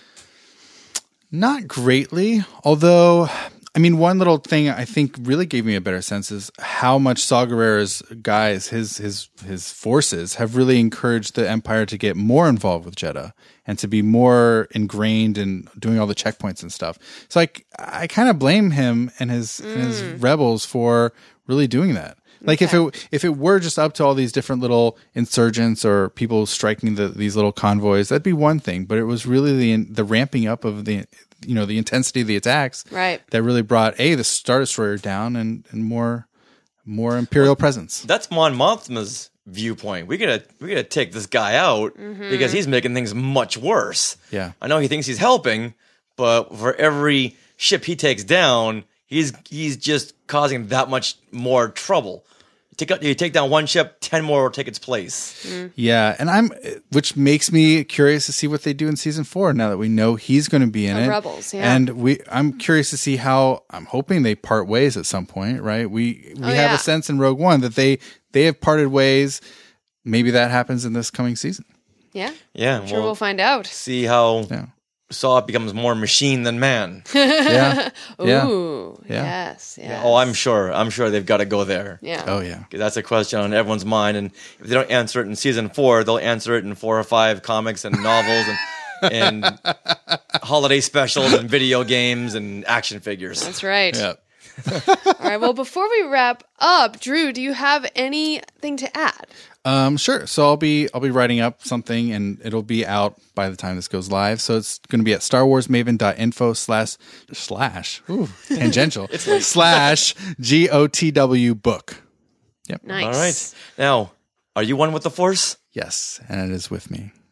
D: Not greatly, although I mean, one little thing I think really gave me a better sense is how much Saw Gerrera's guys, his his his forces, have really encouraged the Empire to get more involved with Jeddah and to be more ingrained in doing all the checkpoints and stuff. So I, I kind of blame him and his
B: Mm.
D: and his rebels for really doing that. Like
B: Okay.
D: if it if it were just up to all these different little insurgents or people striking the, these little convoys, that'd be one thing. But it was really the the ramping up of the you know the intensity of the attacks
B: Right.
D: that really brought a the Star Destroyer down and, and more more Imperial presence.
C: That's Mon Mothma's viewpoint. We gotta we gotta take this guy out
B: Mhm.
C: because he's making things much worse.
D: Yeah.
C: I know he thinks he's helping, but for every ship he takes down, He's he's just causing that much more trouble. You take, out, you take down one ship, ten more will take its place.
B: Mm.
D: Yeah, and I'm, which makes me curious to see what they do in season four. Now that we know he's going to be in
B: the
D: it,
B: Rebels, yeah.
D: And we, I'm curious to see how. I'm hoping they part ways at some point, right? We we
B: oh,
D: have
B: yeah.
D: a sense in Rogue One that they they have parted ways. Maybe that happens in this coming season.
B: Yeah,
C: yeah.
B: I'm sure we'll, we'll find out.
C: See how.
D: Yeah.
C: Saw becomes more machine than man.
D: yeah.
B: Ooh.
D: Yeah.
B: Yes. Yes.
C: Oh, I'm sure. I'm sure they've got to go there.
B: Yeah.
D: Oh, yeah.
C: That's a question on everyone's mind, and if they don't answer it in season four, they'll answer it in four or five comics and novels and and holiday specials and video games and action figures.
B: That's right.
D: Yeah.
B: All right. Well, before we wrap up, Drew, do you have anything to add?
D: Um, sure. So I'll be I'll be writing up something, and it'll be out by the time this goes live. So it's going to be at Star Wars Maven dot info slash slash ooh, tangential slash G O T W book. Yep.
B: Nice.
C: All right. Now, are you one with the Force?
D: Yes, and it is with me.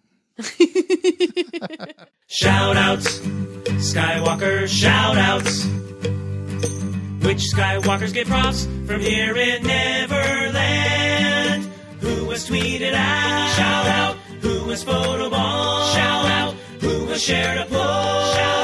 L: Shout outs, Skywalker shout outs. Which Skywalkers get props from here in Neverland? Who was tweeted out? Shout out. Who was photobombed? Shout out. Who was shared a post? Shout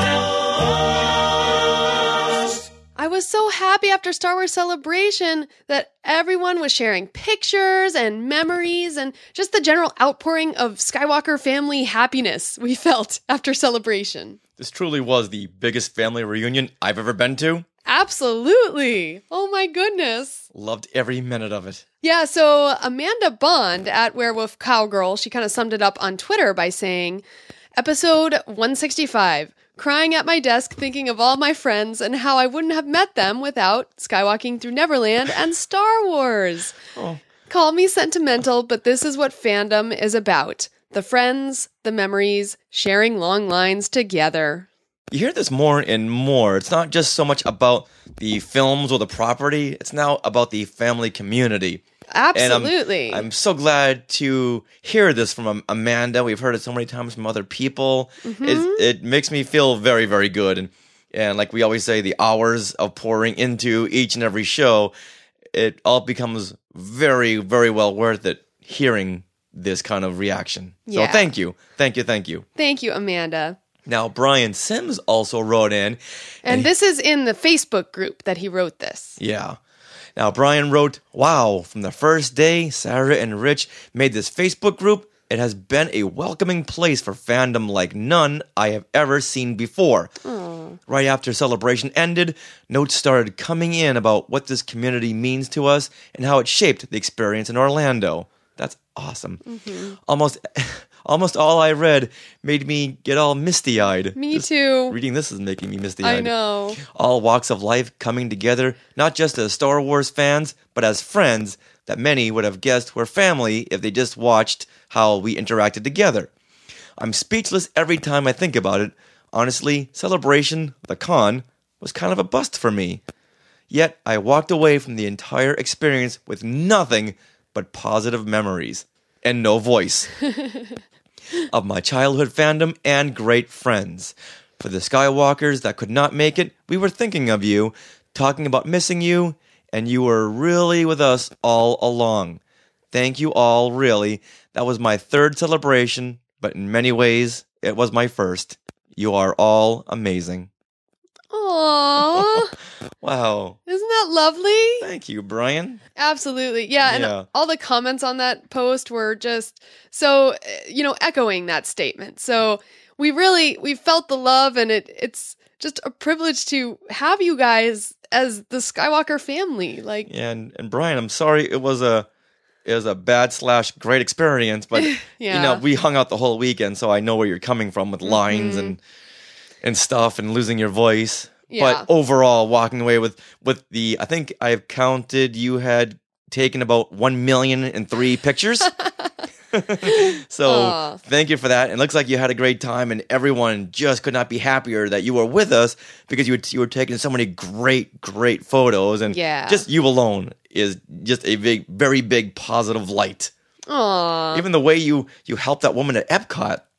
L: out. Post.
B: I was so happy after Star Wars Celebration that everyone was sharing pictures and memories and just the general outpouring of Skywalker family happiness we felt after Celebration.
C: This truly was the biggest family reunion I've ever been to.
B: Absolutely. Oh my goodness.
C: Loved every minute of it.
B: Yeah, so Amanda Bond at Werewolf Cowgirl, she kind of summed it up on Twitter by saying, Episode one sixty-five, crying at my desk thinking of all my friends and how I wouldn't have met them without Skywalking Through Neverland and Star Wars.
C: Oh.
B: Call me sentimental, but this is what fandom is about. The friends, the memories, sharing long lines together.
C: You hear this more and more. It's not just so much about the films or the property. It's now about the family community.
B: Absolutely.
C: And I'm, I'm so glad to hear this from Amanda. We've heard it so many times from other people.
B: Mm-hmm.
C: It, it makes me feel very, very good. And, and like we always say, the hours of pouring into each and every show, it all becomes very, very well worth it hearing this kind of reaction.
B: Yeah.
C: So thank you. Thank you. Thank you.
B: Thank you, Amanda.
C: Now, Brian Sims also wrote in.
B: And,
C: and
B: this he, is in the Facebook group that he wrote this.
C: Yeah. Now, Brian wrote, wow, from the first day Sarah and Rich made this Facebook group, it has been a welcoming place for fandom like none I have ever seen before.
B: Aww.
C: Right after Celebration ended, notes started coming in about what this community means to us and how it shaped the experience in Orlando. That's awesome.
B: Mm-hmm.
C: Almost... Almost all I read made me get all misty-eyed.
B: Me
C: Just
B: too.
C: Reading this is making me misty-eyed.
B: I know.
C: All walks of life coming together, not just as Star Wars fans, but as friends that many would have guessed were family if they just watched how we interacted together. I'm speechless every time I think about it. Honestly, Celebration, the con, was kind of a bust for me. Yet, I walked away from the entire experience with nothing but positive memories. And no voice. Of my childhood fandom and great friends. For the Skywalkers that could not make it, we were thinking of you, talking about missing you, and you were really with us all along. Thank you all, really. That was my third celebration, but in many ways, it was my first. You are all amazing.
B: Aww.
C: Wow.
B: Isn't that lovely?
C: Thank you, Brian.
B: Absolutely. Yeah, and
C: Yeah.
B: all the comments on that post were just so, uh, you know, echoing that statement. So we really, we felt the love, and it it's just a privilege to have you guys as the Skywalker family. Like,
C: Yeah, and, and Brian, I'm sorry it was a it was a bad slash great experience, but
B: Yeah.
C: you know, we hung out the whole weekend, so I know where you're coming from with lines
B: Mhm.
C: and and stuff and losing your voice.
B: Yeah.
C: But overall, walking away with with the I think I've counted you had taken about one million and three pictures. So
B: Aw.
C: thank you for that. It looks like you had a great time, and everyone just could not be happier that you were with us because you were, you were taking so many great, great photos, and
B: Yeah.
C: just you alone is just a big, very big positive light.
B: Aw.
C: Even the way you you helped that woman at Epcot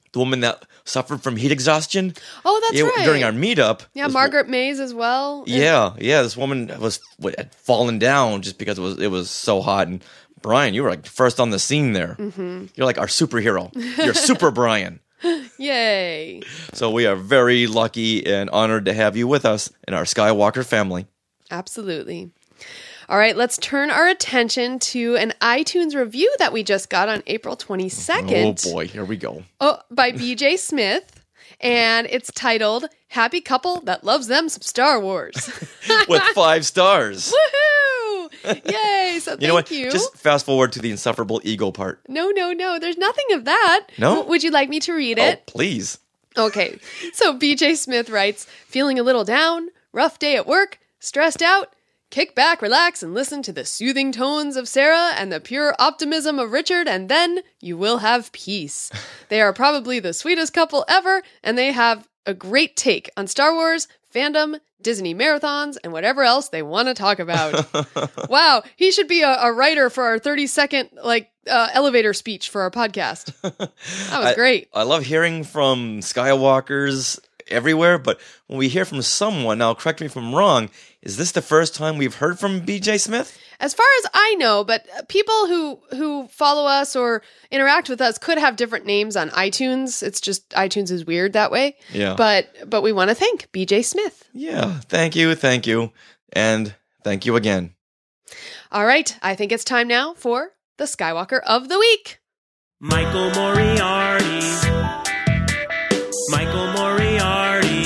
C: the woman that suffered from heat exhaustion.
B: Oh, that's
C: yeah,
B: right.
C: During our meetup.
B: Yeah,
C: this
B: Margaret wo- Mays as well.
C: Yeah, yeah. This woman was had fallen down just because it was it was so hot. And Brian, you were like first on the scene there. Mm-hmm. You're like our superhero. You're Super Brian.
B: Yay.
C: So we are very lucky and honored to have you with us in our Skywalker family.
B: Absolutely. All right, let's turn our attention to an iTunes review that we just got on April twenty-second.
C: Oh boy, here we go.
B: Oh, by B J Smith, and it's titled "Happy Couple That Loves Them Some Star Wars."
C: With five stars.
B: Woohoo! Yay! So thank
C: you know what?
B: you.
C: Just fast forward to the insufferable ego part.
B: No, no, no. There's nothing of that.
C: No?
B: W- would you like me to read it?
C: Oh, please.
B: Okay. So B J Smith writes, feeling a little down, rough day at work, stressed out? Kick back, relax, and listen to the soothing tones of Sarah and the pure optimism of Richard, and then you will have peace. They are probably the sweetest couple ever, and they have a great take on Star Wars, fandom, Disney marathons, and whatever else they want to talk about. Wow, he should be a, a writer for our thirty-second like uh, elevator speech for our podcast. That was
C: I,
B: great.
C: I love hearing from Skywalkers everywhere, but when we hear from someone, now correct me if I'm wrong, is this the first time we've heard from B J Smith?
B: As far as I know, but people who who follow us or interact with us could have different names on iTunes. It's just iTunes is weird that way.
C: Yeah.
B: But but we want to thank B J Smith.
C: Yeah, thank you, thank you, and thank you again.
B: All right, I think it's time now for the Skywalker of the Week.
L: Michael Moriarty. Michael Moriarty.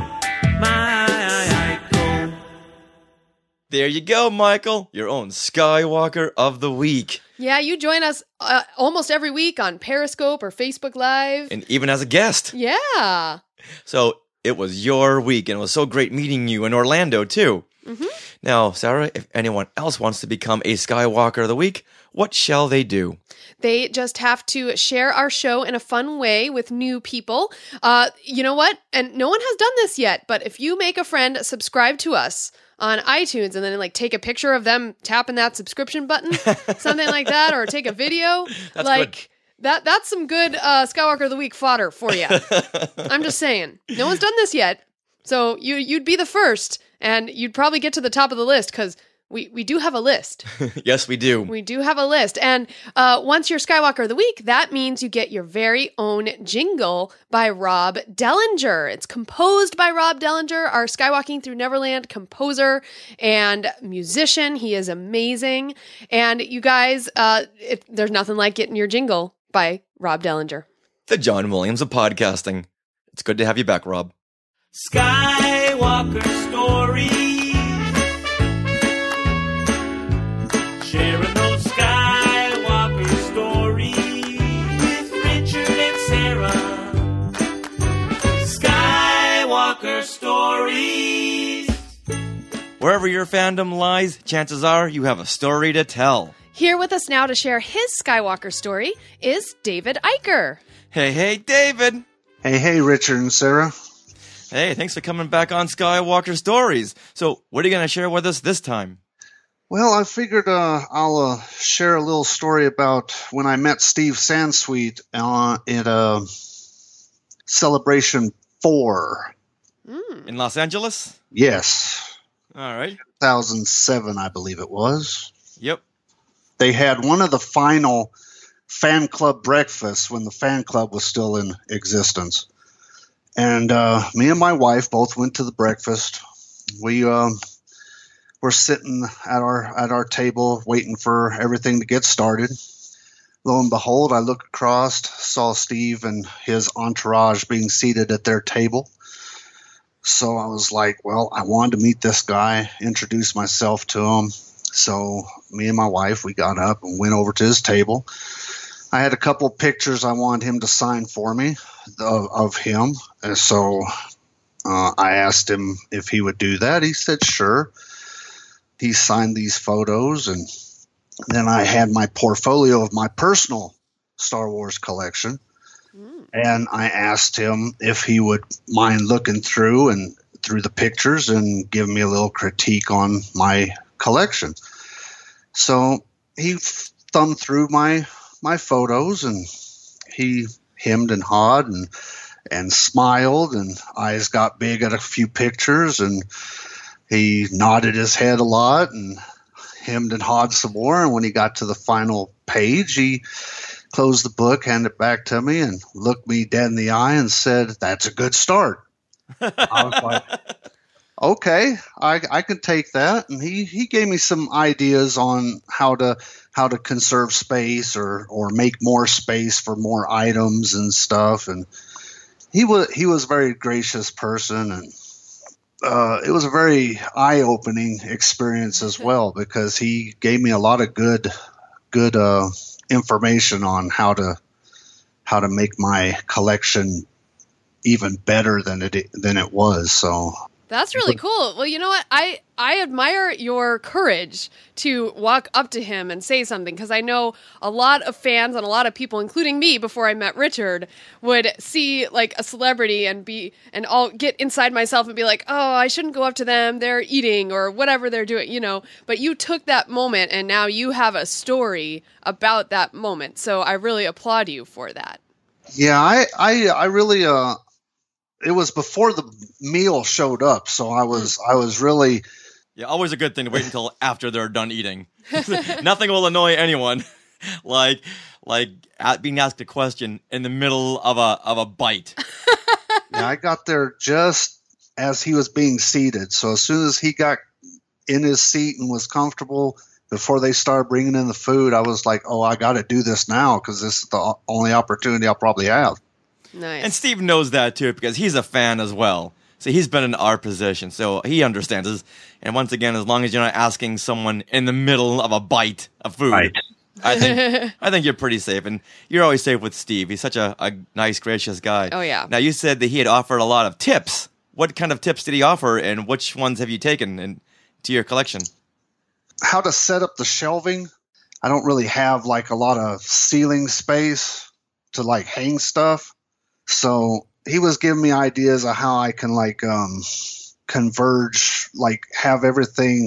L: Michael.
C: There you go, Michael. Your own Skywalker of the Week.
B: Yeah, you join us uh, almost every week on Periscope or Facebook Live.
C: And even as a guest.
B: Yeah.
C: So it was your week, and it was so great meeting you in Orlando, too.
B: Mm-hmm.
C: Now, Sarah, if anyone else wants to become a Skywalker of the Week, what shall they do?
B: They just have to share our show in a fun way with new people. Uh, you know what? And no one has done this yet, but if you make a friend subscribe to us on iTunes and then like take a picture of them tapping that subscription button, something like that, or take a video,
C: that's
B: like
C: good.
B: that that's some good uh, Skywalker of the Week fodder for you. I'm just saying. No one's done this yet. So you, you'd be the first, and you'd probably get to the top of the list because we, we do have a list.
C: Yes, we do.
B: We do have a list. And uh, once you're Skywalker of the Week, that means you get your very own jingle by Rob Dellinger. It's composed by Rob Dellinger, our Skywalking Through Neverland composer and musician. He is amazing. And you guys, uh, it, there's nothing like getting your jingle by Rob Dellinger.
C: The John Williams of podcasting. It's good to have you back, Rob.
L: Skywalker stories. Sharing those Skywalker stories with Richard and Sarah. Skywalker stories.
C: Wherever your fandom lies, chances are you have a story to tell.
B: Here with us now to share his Skywalker story is David Aicher.
C: Hey, hey, David.
K: Hey, hey, Richard and Sarah.
C: Hey, thanks for coming back on Skywalker Stories. So, what are you going to share with us this time?
K: Well, I figured uh, I'll uh, share a little story about when I met Steve Sansweet uh, at uh, Celebration four.
B: Mm.
C: In Los Angeles?
K: Yes.
C: All right.
K: two thousand seven, I believe it was.
C: Yep.
K: They had one of the final fan club breakfasts when the fan club was still in existence. And uh, me and my wife both went to the breakfast. We uh, were sitting at our at our table waiting for everything to get started. Lo and behold, I look across, saw Steve and his entourage being seated at their table. So I was like, well, I wanted to meet this guy, introduce myself to him. So me and my wife, we got up and went over to his table. I had a couple pictures I wanted him to sign for me of, of him. And so uh, I asked him if he would do that. He said, sure. He signed these photos. And then I had my portfolio of my personal Star Wars collection. Mm. And I asked him if he would mind looking through and through the pictures and give me a little critique on my collection. So he thumbed through my my photos, and he hemmed and hawed and and smiled, and eyes got big at a few pictures, and he nodded his head a lot and hemmed and hawed some more. And when he got to the final page, he closed the book, handed it back to me, and looked me dead in the eye and said, "That's a good start." I was like, okay, I, I can take that. And he, he gave me some ideas on how to how to conserve space or, or make more space for more items and stuff. And he was he was a very gracious person, and uh, it was a very eye-opening experience as well, because he gave me a lot of good good uh, information on how to how to make my collection even better than it than it was. So
B: that's really cool. Well, you know what? I, I admire your courage to walk up to him and say something, because I know a lot of fans and a lot of people, including me before I met Richard, would see like a celebrity and be and I'll get inside myself and be like, oh, I shouldn't go up to them. They're eating or whatever they're doing, you know. But you took that moment and now you have a story about that moment. So I really applaud you for that.
K: Yeah, I I, I really uh it was before the meal showed up, so I was I was really
C: yeah. Always a good thing to wait until after they're done eating. Nothing will annoy anyone like like at being asked a question in the middle of a of a bite.
K: Yeah, I got there just as he was being seated. So as soon as he got in his seat and was comfortable, before they started bringing in the food, I was like, oh, I got to do this now, because this is the only opportunity I'll probably have.
B: Nice.
C: And Steve knows that too, because he's a fan as well. So he's been in our position, so he understands us. And once again, as long as you're not asking someone in the middle of a bite of food,
K: right.
C: I think I think you're pretty safe. And you're always safe with Steve. He's such a, a nice, gracious guy.
B: Oh, yeah.
C: Now, you said that he had offered a lot of tips. What kind of tips did he offer, and which ones have you taken in, to your collection?
K: How to set up the shelving. I don't really have like a lot of ceiling space to like hang stuff. So he was giving me ideas of how I can like um, converge, like have everything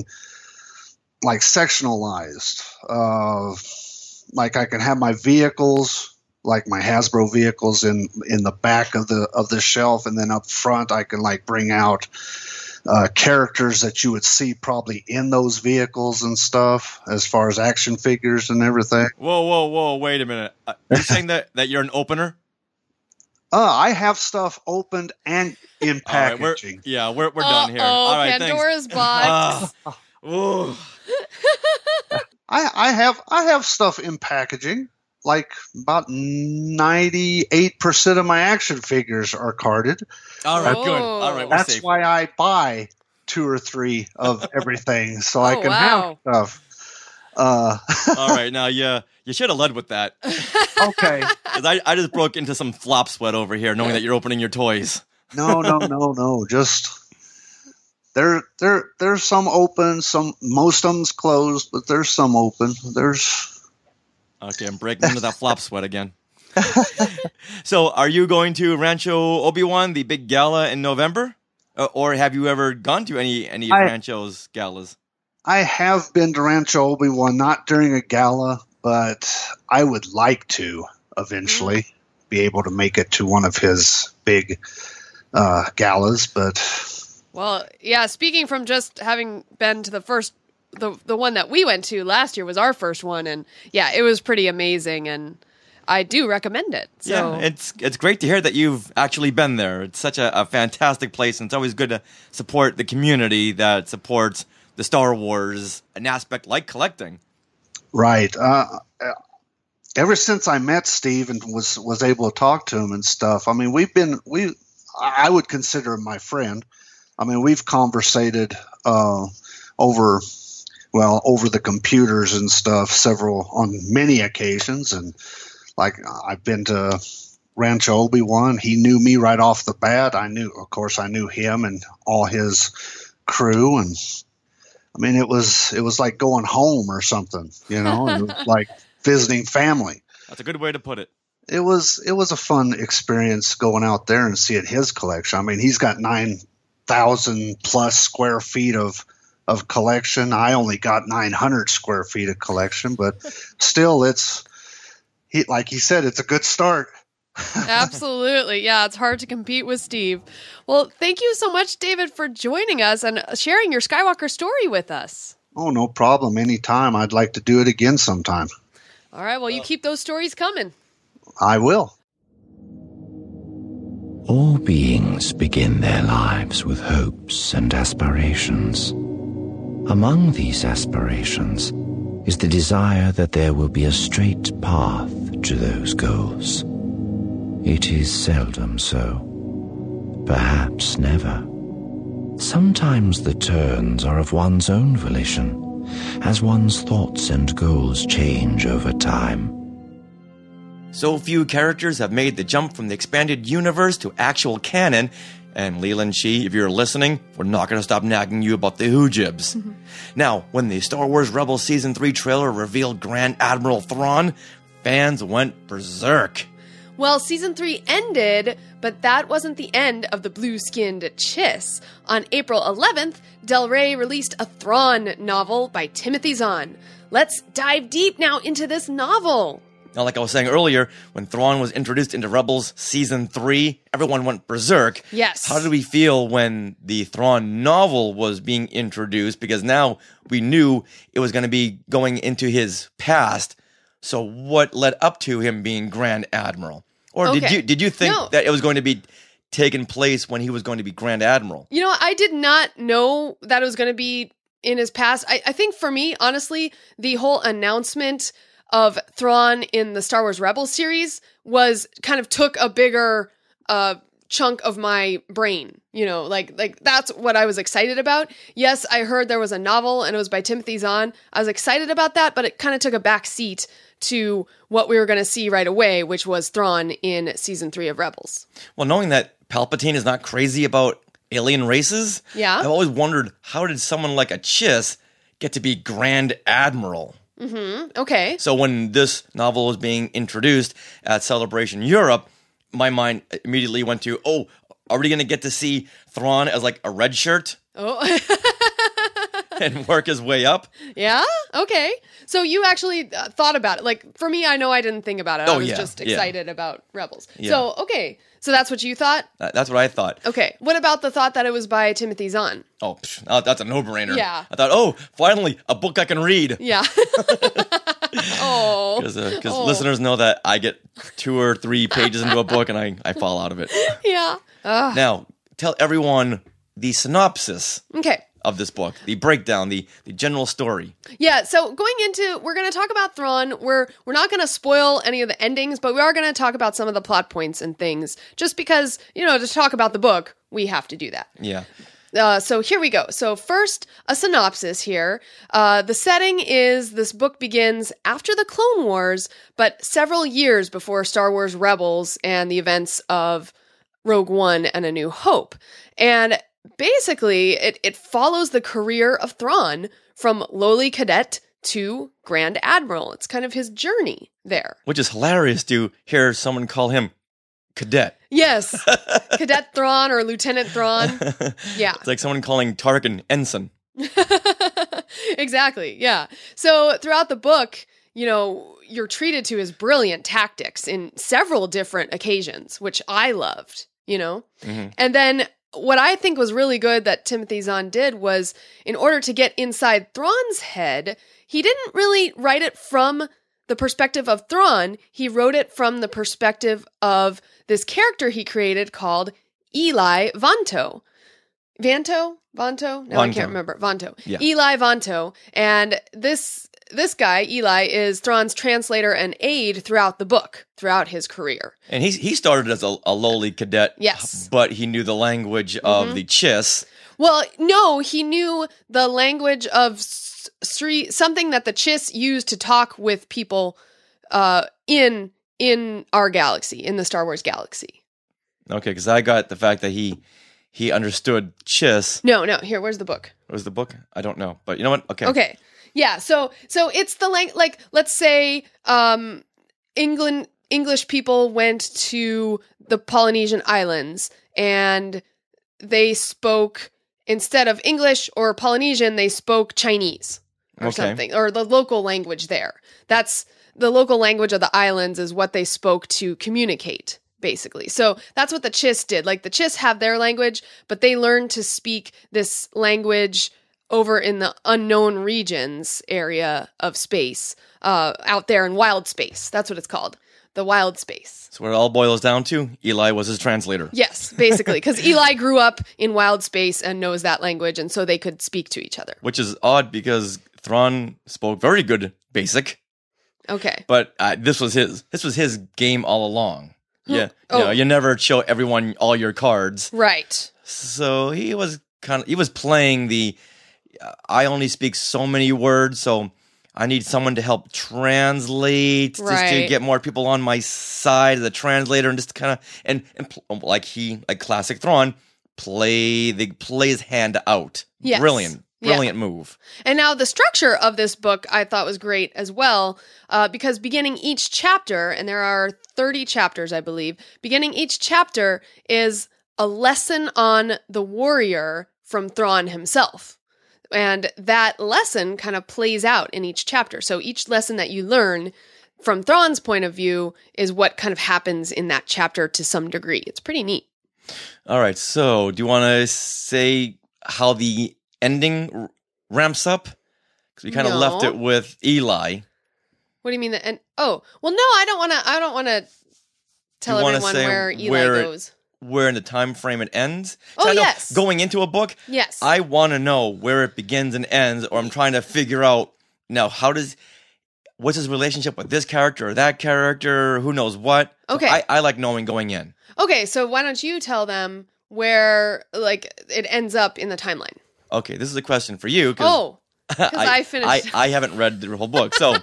K: like sectionalized. Uh, like I can have my vehicles, like my Hasbro vehicles, in in the back of the of the shelf, and then up front I can like bring out uh, characters that you would see probably in those vehicles and stuff, as far as action figures and everything.
C: Whoa, whoa, whoa! Wait a minute. Uh, you're saying that that you're an opener?
K: Uh, I have stuff opened and in packaging.
C: All right, we're, yeah, we're we're
B: Uh-oh,
C: done here. All right,
B: Pandora's
C: thanks.
B: box.
C: Uh,
K: I I have I have stuff in packaging. Like about ninety-eight percent of my action figures are carded.
C: All right, good. All right, we're
K: That's
C: safe.
K: why I buy two or three of everything, so I
B: Oh,
K: can
B: wow.
K: have stuff. Uh,
C: All right, now yeah, you should have led with that.
K: Okay.
C: 'Cause I, I just broke into some flop sweat over here, knowing that you're opening your toys.
K: No, no, no, no. Just there, there, there's some open. Some most of them's closed, but there's some open. There's.
C: Okay, I'm breaking into that flop sweat again. So, are you going to Rancho Obi-Wan, the big gala in November, uh, or have you ever gone to any any
K: I-
C: Rancho's galas?
K: I have been to Rancho Obi-Wan, not during a gala, but I would like to eventually mm. be able to make it to one of his big uh, galas. But
B: Well, yeah, speaking from just having been to the first, the the one that we went to last year was our first one, and yeah, it was pretty amazing, and I do recommend it. So.
C: Yeah, it's it's great to hear that you've actually been there. It's such a, a fantastic place, and it's always good to support the community that supports the Star Wars, an aspect like collecting.
K: Right. Uh, ever since I met Steve and was was able to talk to him and stuff, I mean, we've been we. I would consider him my friend. I mean, we've conversated uh, over, well, over the computers and stuff several on many occasions, and like I've been to Rancho Obi-Wan. He knew me right off the bat. I knew, of course, I knew him and all his crew, and I mean, it was it was like going home or something, you know. It was like visiting family.
C: That's a good way to put it.
K: It was it was a fun experience going out there and seeing his collection. I mean, he's got nine thousand plus square feet of of collection. I only got nine hundred square feet of collection, but still, it's he like he said, it's a good start.
B: Absolutely. Yeah, it's hard to compete with Steve. Well, thank you so much, David, for joining us and sharing your Skywalker story with us.
K: Oh, no problem. Anytime. I'd like to do it again sometime.
B: All right. Well, you keep those stories coming.
K: I will.
N: All beings begin their lives with hopes and aspirations. Among these aspirations is the desire that there will be a straight path to those goals. It is seldom so, perhaps never. Sometimes the turns are of one's own volition, as one's thoughts and goals change over time.
C: So few characters have made the jump from the expanded universe to actual canon, and Leland Shee, if you're listening, we're not going to stop nagging you about the hoojibs. Mm-hmm. Now, when the Star Wars Rebels Season three trailer revealed Grand Admiral Thrawn, fans went berserk.
B: Well, Season three ended, but that wasn't the end of the blue-skinned Chiss. On April eleventh, Del Rey released a Thrawn novel by Timothy Zahn. Let's dive deep now into this novel.
C: Now, like I was saying earlier, when Thrawn was introduced into Rebels Season three, everyone went berserk.
B: Yes.
C: How did we feel when the Thrawn novel was being introduced? Because now we knew it was going to be going into his past. So what led up to him being Grand Admiral? Or
B: okay.
C: did you did you think
B: no.
C: that it was going to be taking place when he was going to be Grand Admiral?
B: You know, I did not know that it was going to be in his past. I, I think for me, honestly, the whole announcement of Thrawn in the Star Wars Rebels series was kind of took a bigger uh, chunk of my brain. You know, like like that's what I was excited about. Yes, I heard there was a novel and it was by Timothy Zahn. I was excited about that, but it kind of took a back seat to what we were going to see right away, which was Thrawn in Season three of Rebels.
C: Well, knowing that Palpatine is not crazy about alien races,
B: yeah,
C: I've always wondered, how did someone like a Chiss get to be Grand Admiral?
B: Mm-hmm. Okay.
C: So when this novel was being introduced at Celebration Europe, my mind immediately went to, oh, are we going to get to see Thrawn as like a red shirt?
B: Oh.
C: And work his way up?
B: Yeah? Okay. So you actually uh, thought about it. Like, for me, I know I didn't think about it.
C: Oh,
B: I was
C: yeah,
B: just excited
C: yeah.
B: about Rebels.
C: Yeah.
B: So, okay. So that's what you thought?
C: That, that's what I thought.
B: Okay. What about the thought that it was by Timothy Zahn?
C: Oh, psh, oh that's a no-brainer.
B: Yeah.
C: I thought, oh, finally, a book I can read.
B: Yeah. Oh.
C: Because uh,
B: oh.
C: listeners know that I get two or three pages into a book and I, I fall out of it.
B: Yeah. Ugh.
C: Now, tell everyone the synopsis.
B: Okay.
C: Of this book, the breakdown, the, the general story.
B: Yeah, so going into, we're going to talk about Thrawn. We're we're not going to spoil any of the endings, but we are going to talk about some of the plot points and things. Just because, you know, to talk about the book, we have to do that.
C: Yeah.
B: Uh, so here we go. So first, a synopsis here. Uh, the setting is this book begins after the Clone Wars, but several years before Star Wars Rebels and the events of Rogue One and A New Hope. And basically, it, it follows the career of Thrawn from lowly cadet to Grand Admiral. It's kind of his journey there.
C: Which is hilarious to hear someone call him Cadet.
B: Yes. Cadet Thrawn or Lieutenant Thrawn. Yeah.
C: It's like someone calling Tarkin Ensign.
B: Exactly, yeah. So throughout the book, you know, you're treated to his brilliant tactics in several different occasions, which I loved, you know? Mm-hmm. And then what I think was really good that Timothy Zahn did was, in order to get inside Thrawn's head, he didn't really write it from the perspective of Thrawn. He wrote it from the perspective of this character he created called Eli Vanto. Vanto? Vanto? No,
C: Vanto.
B: I can't remember. Vanto.
C: Yeah.
B: Eli Vanto. And this this guy, Eli, is Thrawn's translator and aide throughout the book, throughout his career.
C: And he he started as a, a lowly cadet.
B: Yes.
C: But he knew the language of
B: Mm-hmm.
C: the Chiss.
B: Well, no, he knew the language of Sri, something that the Chiss used to talk with people uh, in in our galaxy, in the Star Wars galaxy.
C: Okay, because I got the fact that he he understood Chiss.
B: No, no. Here, where's the book?
C: Where's the book? I don't know, but you know what? Okay.
B: Okay. Yeah. So, so it's the lang- like, let's say, um, England English people went to the Polynesian islands and they spoke, instead of English or Polynesian, they spoke Chinese or
C: Okay.
B: something, or the local language there. That's the local language of the islands is what they spoke to communicate basically. So that's what the Chiss did. Like the Chiss have their language, but they learned to speak this language over in the unknown regions area of space, uh, out there in wild space. That's what it's called. The wild space.
C: So what it all boils down to, Eli was his translator.
B: Yes, basically, because Eli grew up in wild space and knows that language, and so they could speak to each other.
C: Which is odd because Thrawn spoke very good basic.
B: Okay.
C: But uh, this was his this was his game all along. Yeah,
B: Oh.
C: you know, you never show everyone all your cards.
B: Right.
C: So he was kind of he was playing the uh, I only speak so many words, so I need someone to help translate, just to
B: Right.
C: get more people on my side, the translator, and just kind of and, and pl- like he like classic Thrawn, play the play his hand out.
B: Yes.
C: Brilliant,
B: Yeah.
C: brilliant move.
B: And now the structure of this book I thought was great as well, uh, because beginning each chapter, and there are thirty chapters, I believe, beginning each chapter is a lesson on the warrior from Thrawn himself. And that lesson kind of plays out in each chapter. So each lesson that you learn from Thrawn's point of view is what kind of happens in that chapter to some degree. It's pretty neat.
C: All right, so do you want to say how the ending r- ramps up? Because we kind of
B: No.
C: left it with Eli.
B: What do you mean that? And oh, well, no, I don't want to. I don't want to tell
C: You wanna
B: everyone
C: say
B: where Eli
C: where it-
B: goes.
C: Where in the time frame it ends?
B: Oh,
C: I know
B: yes.
C: Going into a book,
B: Yes.
C: I want to know where it begins and ends, or I'm trying to figure out now how does what's his relationship with this character or that character? Who knows what? So
B: Okay.
C: I, I like knowing going in.
B: Okay, so why don't you tell them where like it ends up in the timeline?
C: Okay, this is a question for you.
B: Oh, because I, finished.
C: I, I haven't read the whole book, so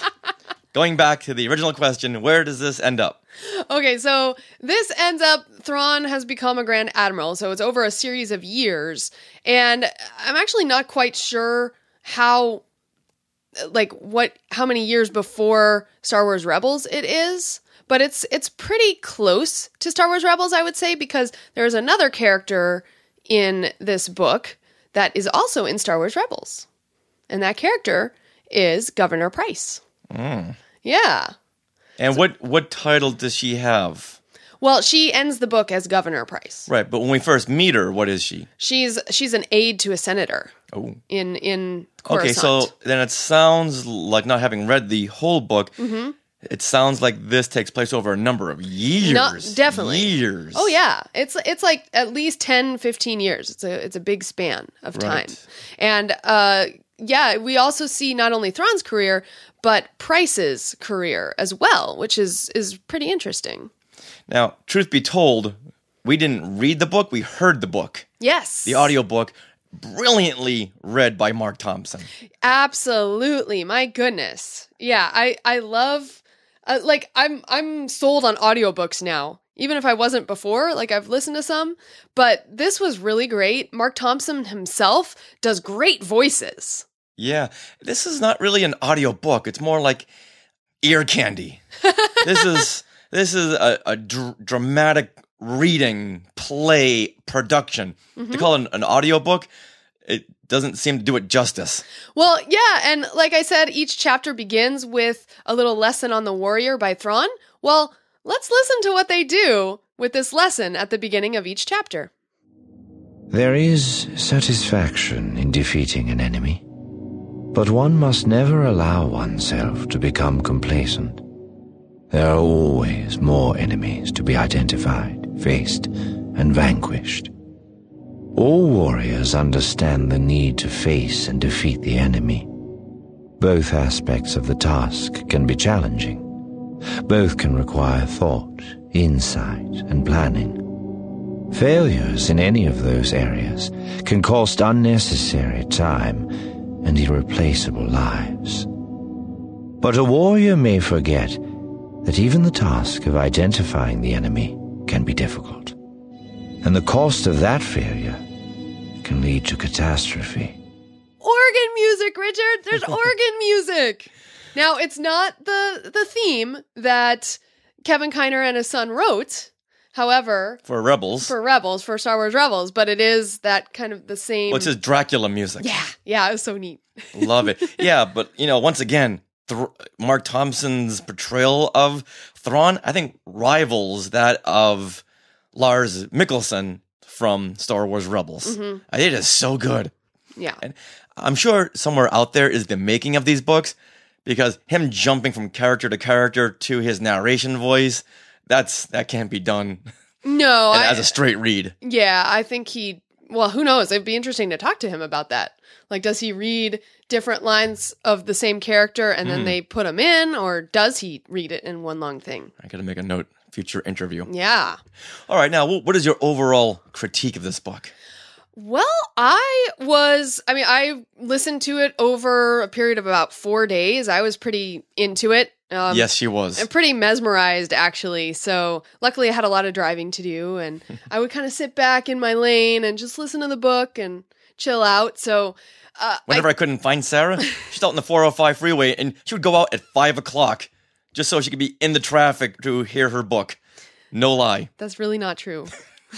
C: going back to the original question, where does this end up?
B: Okay, so this ends up, Thrawn has become a Grand Admiral, so it's over a series of years, and I'm actually not quite sure how, like, what, how many years before Star Wars Rebels it is, but it's it's pretty close to Star Wars Rebels, I would say, because there's another character in this book that is also in Star Wars Rebels, and that character is Governor Price.
C: Mm.
B: Yeah.
C: And what, what title does she have?
B: Well, she ends the book as Governor Price.
C: Right, but when we first meet her, what is she?
B: She's she's an aide to a senator.
C: Oh.
B: In in Coruscant.
C: Okay, so then it sounds like, not having read the whole book,
B: Mhm.
C: it sounds like this takes place over a number of years.
B: Not- definitely.
C: Years.
B: Oh yeah, it's it's like at least ten, fifteen years. It's a it's a big span of time.
C: Right.
B: And uh yeah, we also see not only Thrawn's career, but Price's career as well, which is is pretty interesting.
C: Now, truth be told, we didn't read the book, we heard the book.
B: Yes.
C: The audiobook, brilliantly read by Mark Thompson.
B: Absolutely. My goodness. Yeah, I I love uh, like I'm I'm sold on audiobooks now. Even if I wasn't before, like I've listened to some, but this was really great. Mark Thompson himself does great voices.
C: Yeah, this is not really an audiobook, it's more like ear candy. this is this is a, a dr- dramatic reading, play, production.
B: Mhm.
C: To call it an, an audiobook, it doesn't seem to do it justice.
B: Well, yeah, and like I said, each chapter begins with a little lesson on the warrior by Thrawn. Well, let's listen to what they do with this lesson at the beginning of each chapter.
N: There is satisfaction in defeating an enemy, but one must never allow oneself to become complacent. There are always more enemies to be identified, faced, and vanquished. All warriors understand the need to face and defeat the enemy. Both aspects of the task can be challenging. Both can require thought, insight, and planning. Failures in any of those areas can cost unnecessary time and irreplaceable lives. But a warrior may forget that even the task of identifying the enemy can be difficult, and the cost of that failure can lead to catastrophe.
B: Organ music, Richard! There's organ music! Now, it's not the the theme that Kevin Kiner and his son wrote, however...
C: For Rebels.
B: For Rebels, for Star Wars Rebels, but it is that kind of the same...
C: What's his Dracula music?
B: Yeah, yeah, it was so neat.
C: Love it. Yeah, but, you know, once again, Th- Mark Thompson's portrayal of Thrawn, I think, rivals that of Lars Mikkelsen from Star Wars Rebels.
B: Mhm.
C: I think it is so good.
B: Yeah.
C: And I'm sure somewhere out there is the making of these books, because him jumping from character to character to his narration voice, that's that can't be done
B: No, I,
C: as a straight read.
B: Yeah, I think he, well, who knows? It'd be interesting to talk to him about that. Like, does he read different lines of the same character and then
C: Mhm.
B: they put them in, or does he read it in one long thing?
C: I got to make a note, future interview.
B: Yeah.
C: All right, now, wh- what is your overall critique of this book?
B: Well, I was, I mean, I listened to it over a period of about four days. I was pretty into it. Um,
C: Yes, she was.
B: I'm pretty mesmerized, actually. So luckily I had a lot of driving to do, and I would kind of sit back in my lane and just listen to the book and chill out. So uh,
C: Whenever I, I couldn't find Sarah, she's out in the four oh five freeway, and she would go out at five o'clock just so she could be in the traffic to hear her book. No lie.
B: That's really not true.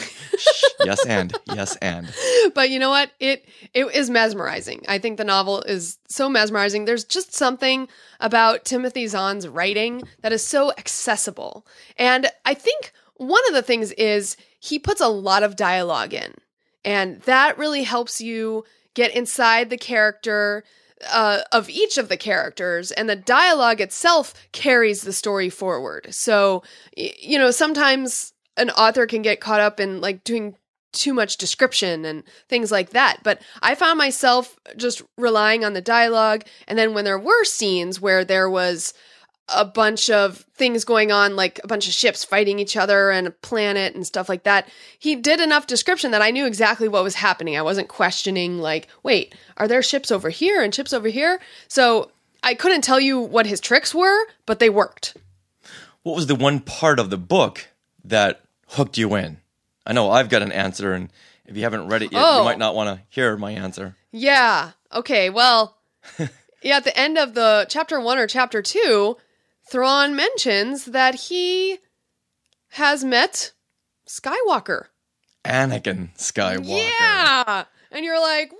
C: Yes, and. Yes, and.
B: But you know what? It it is mesmerizing. I think the novel is so mesmerizing. There's just something about Timothy Zahn's writing that is so accessible. And I think one of the things is he puts a lot of dialogue in. And that really helps you get inside the character uh, of each of the characters. And the dialogue itself carries the story forward. So, y- you know, sometimes an author can get caught up in like doing too much description and things like that. But I found myself just relying on the dialogue. And then when there were scenes where there was a bunch of things going on, like a bunch of ships fighting each other and a planet and stuff like that, he did enough description that I knew exactly what was happening. I wasn't questioning like, wait, are there ships over here and ships over here? So I couldn't tell you what his tricks were, but they worked.
C: What was the one part of the book that hooked you in? I know I've got an answer, and if you haven't read it yet,
B: Oh.
C: you might not want to hear my answer.
B: Yeah. Okay. Well, yeah, at the end of the chapter one or chapter two, Thrawn mentions that he has met Skywalker.
C: Anakin Skywalker.
B: Yeah. And you're like,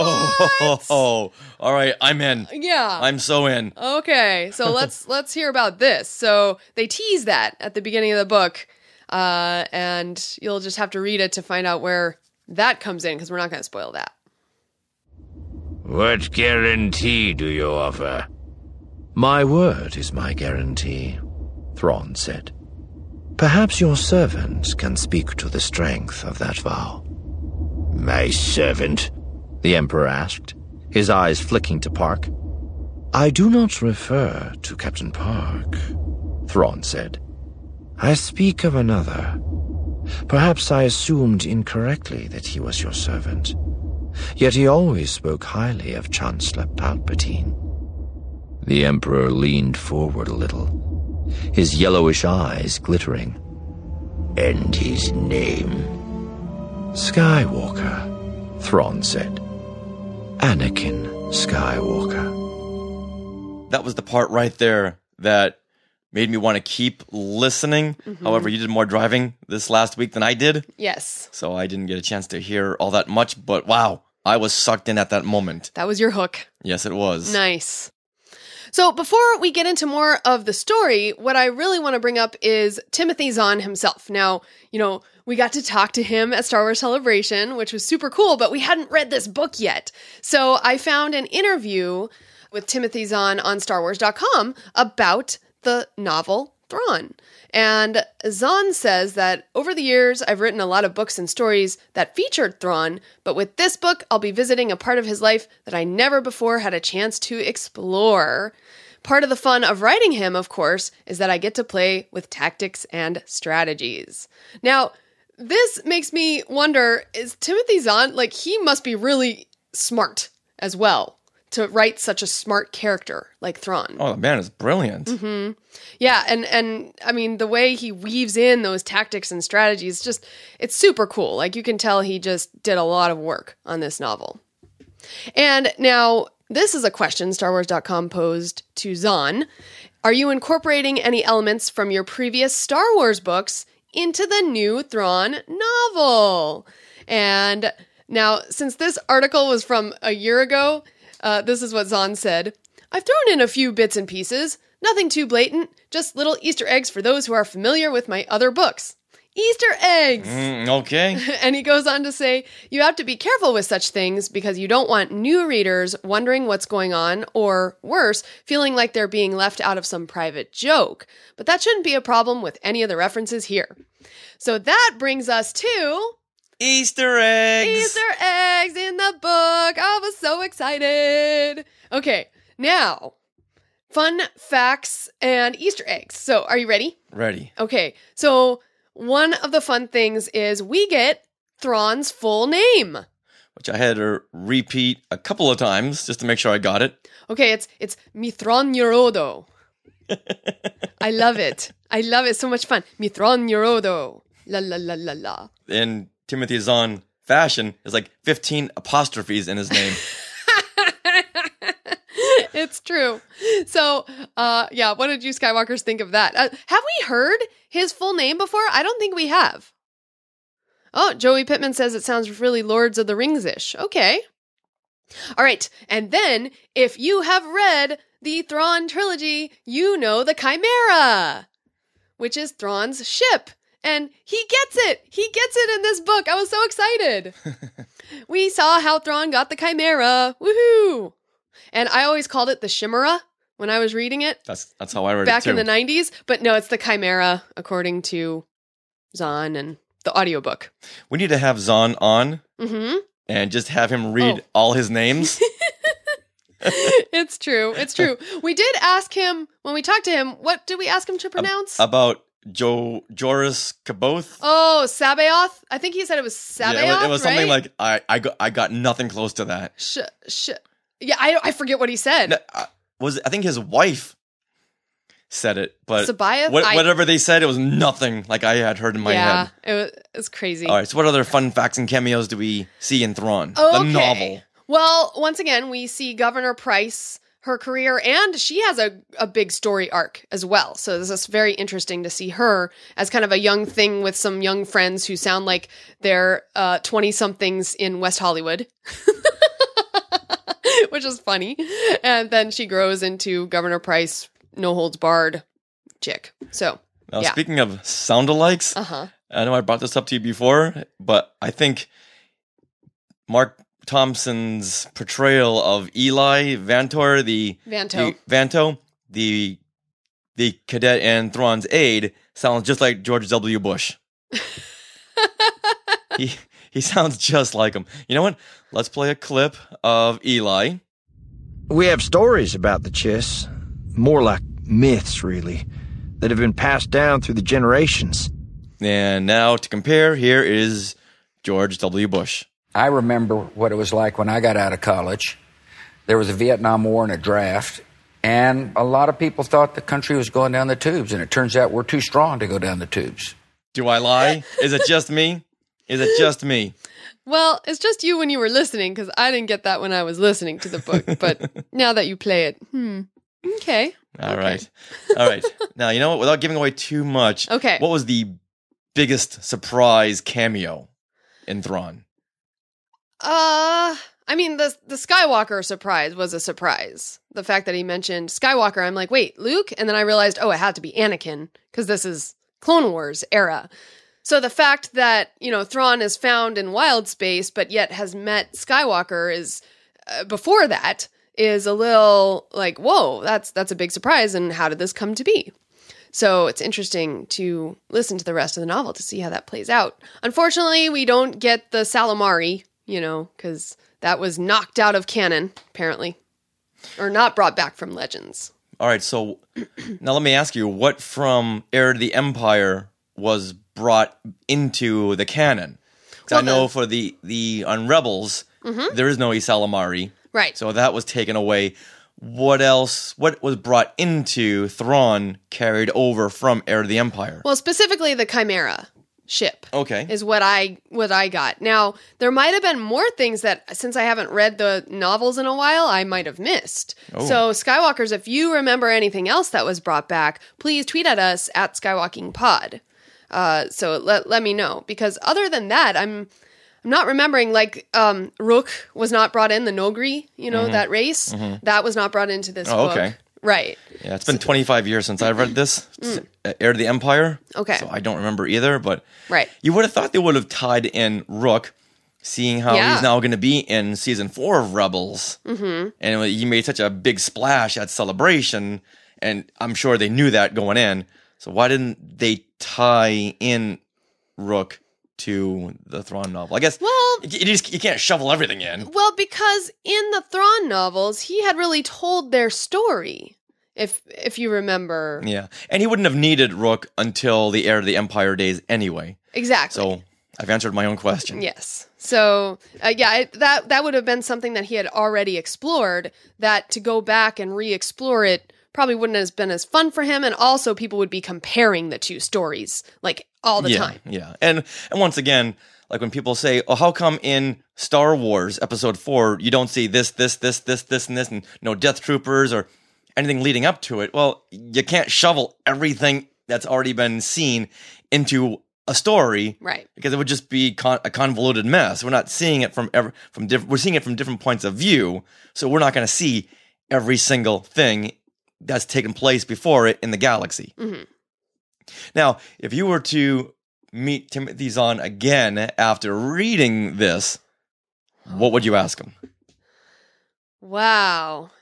C: Whoa. All right, I'm in.
B: yeah.
C: I'm so in.
B: Okay. So let's let's hear about this. So they tease that at the beginning of the book. Uh, and you'll just have to read it to find out where that comes in, because we're not going to spoil that.
O: What guarantee do you offer?
N: My word is my guarantee, Thrawn said. Perhaps your servant can speak to the strength of that vow.
O: My servant?
N: The Emperor asked, his eyes flicking to Park. I do not refer to Captain Park, Thrawn said. I speak of another. Perhaps I assumed incorrectly that he was your servant. Yet he always spoke highly of Chancellor Palpatine. The Emperor leaned forward a little, his yellowish eyes glittering.
O: And his name?
N: Skywalker, Thrawn said. Anakin Skywalker.
C: That was the part right there that made me want to keep listening.
B: Mhm.
C: However, you did more driving this last week than I did.
B: Yes.
C: So I didn't get a chance to hear all that much, but wow, I was sucked in at that moment.
B: That was your hook.
C: Yes, it was.
B: Nice. So before we get into more of the story, what I really want to bring up is Timothy Zahn himself. Now, you know, we got to talk to him at Star Wars Celebration, which was super cool, but we hadn't read this book yet. So I found an interview with Timothy Zahn on Star Wars dot com about the novel Thrawn. And Zahn says that over the years, I've written a lot of books and stories that featured Thrawn, but with this book, I'll be visiting a part of his life that I never before had a chance to explore. Part of the fun of writing him, of course, is that I get to play with tactics and strategies. Now, this makes me wonder, is Timothy Zahn, like, he must be really smart as well to write such a smart character like Thrawn.
C: Oh, the man is brilliant.
B: Mm-hmm. Yeah, and, and I mean, the way he weaves in those tactics and strategies, just, it's super cool. Like, you can tell he just did a lot of work on this novel. And now, this is a question Star Wars dot com posed to Zahn. Are you incorporating any elements from your previous Star Wars books into the new Thrawn novel? And now, since this article was from a year ago, Uh, this is what Zahn said. I've thrown in a few bits and pieces. Nothing too blatant, just little Easter eggs for those who are familiar with my other books. Easter eggs!
C: Mm, okay.
B: And he goes on to say, you have to be careful with such things because you don't want new readers wondering what's going on, or worse, feeling like they're being left out of some private joke. But that shouldn't be a problem with any of the references here. So that brings us to...
C: Easter eggs!
B: Easter eggs in the book! I was so excited! Okay, now, fun facts and Easter eggs. So, are you ready?
C: Ready.
B: Okay, so... one of the fun things is we get Thrawn's full name.
C: Which I had to repeat a couple of times just to make sure I got it.
B: Okay, it's it's Mithron Yorodo. I love it. I love it. So much fun. Mithron Yorodo. La la la la la.
C: In Timothy Zahn fashion, there's like fifteen apostrophes in his name.
B: It's true. So, uh, yeah, what did you Skywalkers think of that? Uh, have we heard his full name before? I don't think we have. Oh, Joey Pittman says it sounds really Lords of the Rings-ish. Okay. All right. And then, if you have read the Thrawn trilogy, you know the Chimera, which is Thrawn's ship. And he gets it. He gets it in this book. I was so excited. We saw how Thrawn got the Chimera. Woohoo! And I always called it the Chimera when I was reading it.
C: That's that's how I read
B: back
C: it too.
B: in the nineties. But no, it's the Chimera, according to Zahn and the audiobook.
C: We need to have Zahn on
B: Mm-hmm.
C: and just have him read
B: Oh.
C: all his names.
B: It's true. It's true. We did ask him, when we talked to him, what did we ask him to pronounce?
C: About Jo Joris Kaboth.
B: Oh, Sabaoth? I think he said it was Sabaoth,
C: yeah, it was, it was something
B: right?
C: like, I, I, got, I got nothing close to that.
B: Sh- sh- yeah, I, I forget what he said.
C: No, uh, was I think his wife said it, but
B: Sabaoth?
C: what,
B: I-
C: whatever they said, it was nothing like I had heard in my
B: yeah,
C: head.
B: it was, it was crazy.
C: All right, so what other fun facts and cameos do we see in Thrawn,
B: Oh,
C: the
B: okay.
C: novel?
B: Well, once again, we see Governor Price, her career, and she has a, a big story arc as well. So this is very interesting to see her as kind of a young thing with some young friends who sound like they're uh, twenty-somethings in West Hollywood. Which is funny. And then she grows into Governor Price, no holds barred chick. So,
C: Now,
B: yeah.
C: speaking of sound-alikes,
B: Uh-huh.
C: I know I brought this up to you before, but I think Mark Thompson's portrayal of Eli Vantor, the
B: Vanto.
C: the, Vanto, the the cadet and Thrawn's aide, sounds just like George W. Bush. he he sounds just like him. You know what? Let's play a clip of Eli.
P: We have stories about the Chiss, more like myths, really, that have been passed down through the generations.
C: And now to compare, here is George W. Bush.
Q: I remember what it was like when I got out of college. There was a Vietnam War and a draft, and a lot of people thought the country was going down the tubes, and it turns out we're too strong to go down the tubes.
C: Do I lie? Is it just me? Is it just me?
B: Well, it's just you when you were listening, because I didn't get that when I was listening to the book. But now that you play it, hmm, okay.
C: All
B: okay.
C: right. All right. Now, you know what? Without giving away too much,
B: Okay.
C: what was the biggest surprise cameo in Thrawn?
B: Uh, I mean, the the Skywalker surprise was a surprise. The fact that he mentioned Skywalker, I'm like, wait, Luke? And then I realized, oh, it had to be Anakin, because this is Clone Wars era. So the fact that, you know, Thrawn is found in wild space, but yet has met Skywalker is, uh, before that, is a little like, whoa, that's that's a big surprise, and how did this come to be? So it's interesting to listen to the rest of the novel to see how that plays out. Unfortunately, we don't get the Salamari, you know, because that was knocked out of canon, apparently. Or not brought back from Legends.
C: All right, so now let me ask you, what from Heir to the Empire was brought into the canon? 'Cause
B: Well,
C: I know
B: the-
C: for the, the on Rebels,
B: Mhm.
C: there is no Isalamari.
B: Right.
C: So that was taken away. What else, what was brought into Thrawn carried over from Heir to the Empire?
B: Well, specifically the Chimera ship.
C: Okay.
B: Is what I what I got. Now, there might have been more things that, since I haven't read the novels in a while, I might have missed.
C: Oh.
B: So, Skywalkers, if you remember anything else that was brought back, please tweet at us at SkywalkingPod. Uh, so let let me know, because other than that, I'm I'm not remembering, like, um, Rook was not brought in, the Nogri, you know,
C: Mhm.
B: that race.
C: Mhm.
B: That was not brought into this
C: Oh,
B: book.
C: okay.
B: Right.
C: Yeah, it's been twenty-five years since I've read this.
B: Mm.
C: Heir to the Empire.
B: Okay.
C: So I don't remember either, but
B: Right.
C: you would have thought they would have tied in Rook, seeing how
B: Yeah.
C: he's now going to be in season four of Rebels.
B: Mm-hmm.
C: And he made such a big splash at Celebration, and I'm sure they knew that going in. So why didn't they tie in Rook to the Thrawn novel? I guess
B: Well,
C: you, you just you can't shovel everything in.
B: Well, because in the Thrawn novels, he had really told their story, if if you remember.
C: Yeah, and he wouldn't have needed Rook until the Heir to the Empire days anyway.
B: Exactly.
C: So I've answered my own question.
B: Yes. So, uh, yeah, it, that that would have been something that he had already explored, that to go back and re-explore it probably wouldn't have been as fun for him, and also people would be comparing the two stories, like, all the
C: yeah,
B: time.
C: Yeah, and and once again, like when people say, "Oh, how come in Star Wars Episode Four you don't see this, this, this, this, this, and this, and no Death Troopers or anything leading up to it?" Well, you can't shovel everything that's already been seen into a story,
B: right?
C: Because it would just be con- a convoluted mess. We're not seeing it from every, from different. We're seeing it from different points of view, so we're not going to see every single thing that's taken place before it in the galaxy.
B: Mm-hmm.
C: Now, if you were to meet Timothy Zahn again after reading this, what would you ask him?
B: Wow.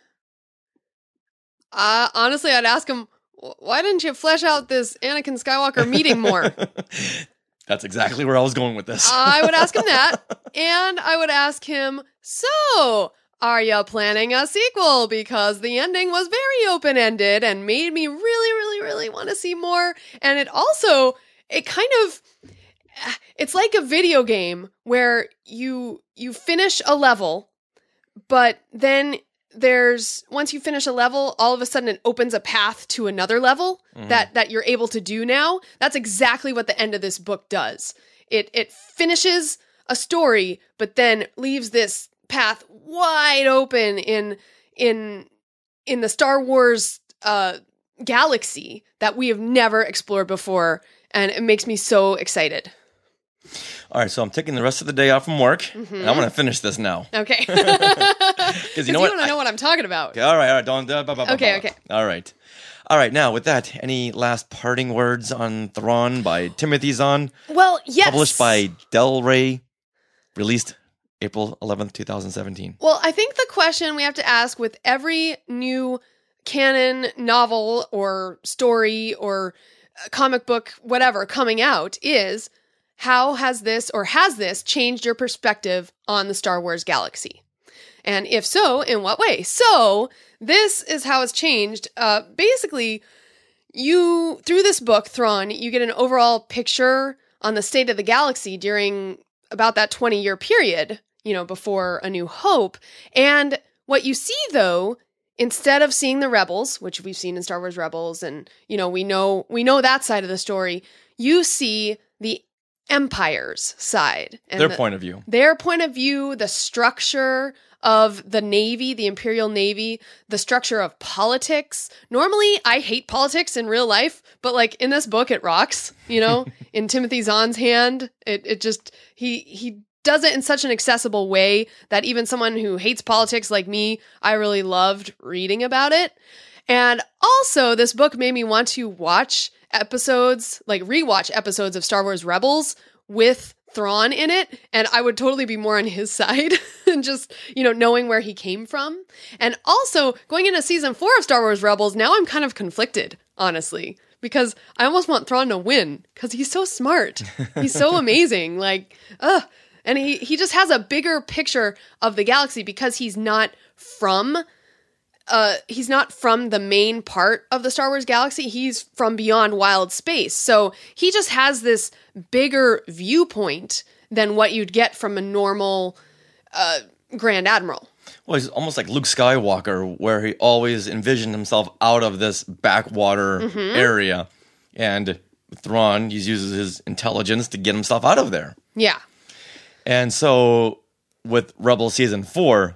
B: Uh, honestly, I'd ask him, why didn't you flesh out this Anakin Skywalker meeting more?
C: That's exactly where I was going with this.
B: I would ask him that. And I would ask him, so, are you planning a sequel? Because the ending was very open-ended and made me really, really, really want to see more. And it also, it kind of, it's like a video game where you you finish a level, but then there's, once you finish a level, all of a sudden it opens a path to another level
C: Mhm.
B: that, that you're able to do now. That's exactly what the end of this book does. It it finishes a story, but then leaves this path wide open in in in the Star Wars uh, galaxy that we have never explored before, and it makes me so excited.
C: All right, so I'm taking the rest of the day off from work,
B: Mhm.
C: and I'm going to finish this now.
B: Okay.
C: Because you know what?
B: want to know what I'm talking about.
C: Okay, all right, all right, don't. Uh, blah, blah, blah,
B: Okay,
C: blah.
B: okay.
C: All right. All right, now with that, any last parting words on Thrawn by Timothy Zahn?
B: Well, yes.
C: Published by Del Rey, released April eleventh, twenty seventeen.
B: Well, I think the question we have to ask with every new canon novel or story or comic book, whatever, coming out is, how has this or has this changed your perspective on the Star Wars galaxy? And if so, in what way? So this is how it's changed. Uh, basically, you, through this book, Thrawn, you get an overall picture on the state of the galaxy during about that twenty-year period, you know, before A New Hope. And what you see, though, instead of seeing the rebels, which we've seen in Star Wars Rebels, and, you know, we know we know that side of the story, you see the Empire's side. And
C: Their
B: the,
C: point of view.
B: Their point of view, the structure of the Navy, the Imperial Navy, the structure of politics. Normally, I hate politics in real life, but like in this book, it rocks, you know, in Timothy Zahn's hand. It it just, he he does it in such an accessible way that even someone who hates politics like me, I really loved reading about it. And also, this book made me want to watch episodes, like rewatch episodes of Star Wars Rebels with Thrawn in it, and I would totally be more on his side and just, you know, knowing where he came from. And also, going into season four of Star Wars Rebels, now I'm kind of conflicted, honestly, because I almost want Thrawn to win, because he's so smart. He's so amazing. Like, ugh. And he, he just has a bigger picture of the galaxy because he's not from... Uh, he's not from the main part of the Star Wars galaxy. He's from beyond wild space. So he just has this bigger viewpoint than what you'd get from a normal uh, Grand Admiral.
C: Well, he's almost like Luke Skywalker, where he always envisioned himself out of this backwater
B: Mhm.
C: area. And Thrawn, he uses his intelligence to get himself out of there.
B: Yeah.
C: And so with Rebel Season four,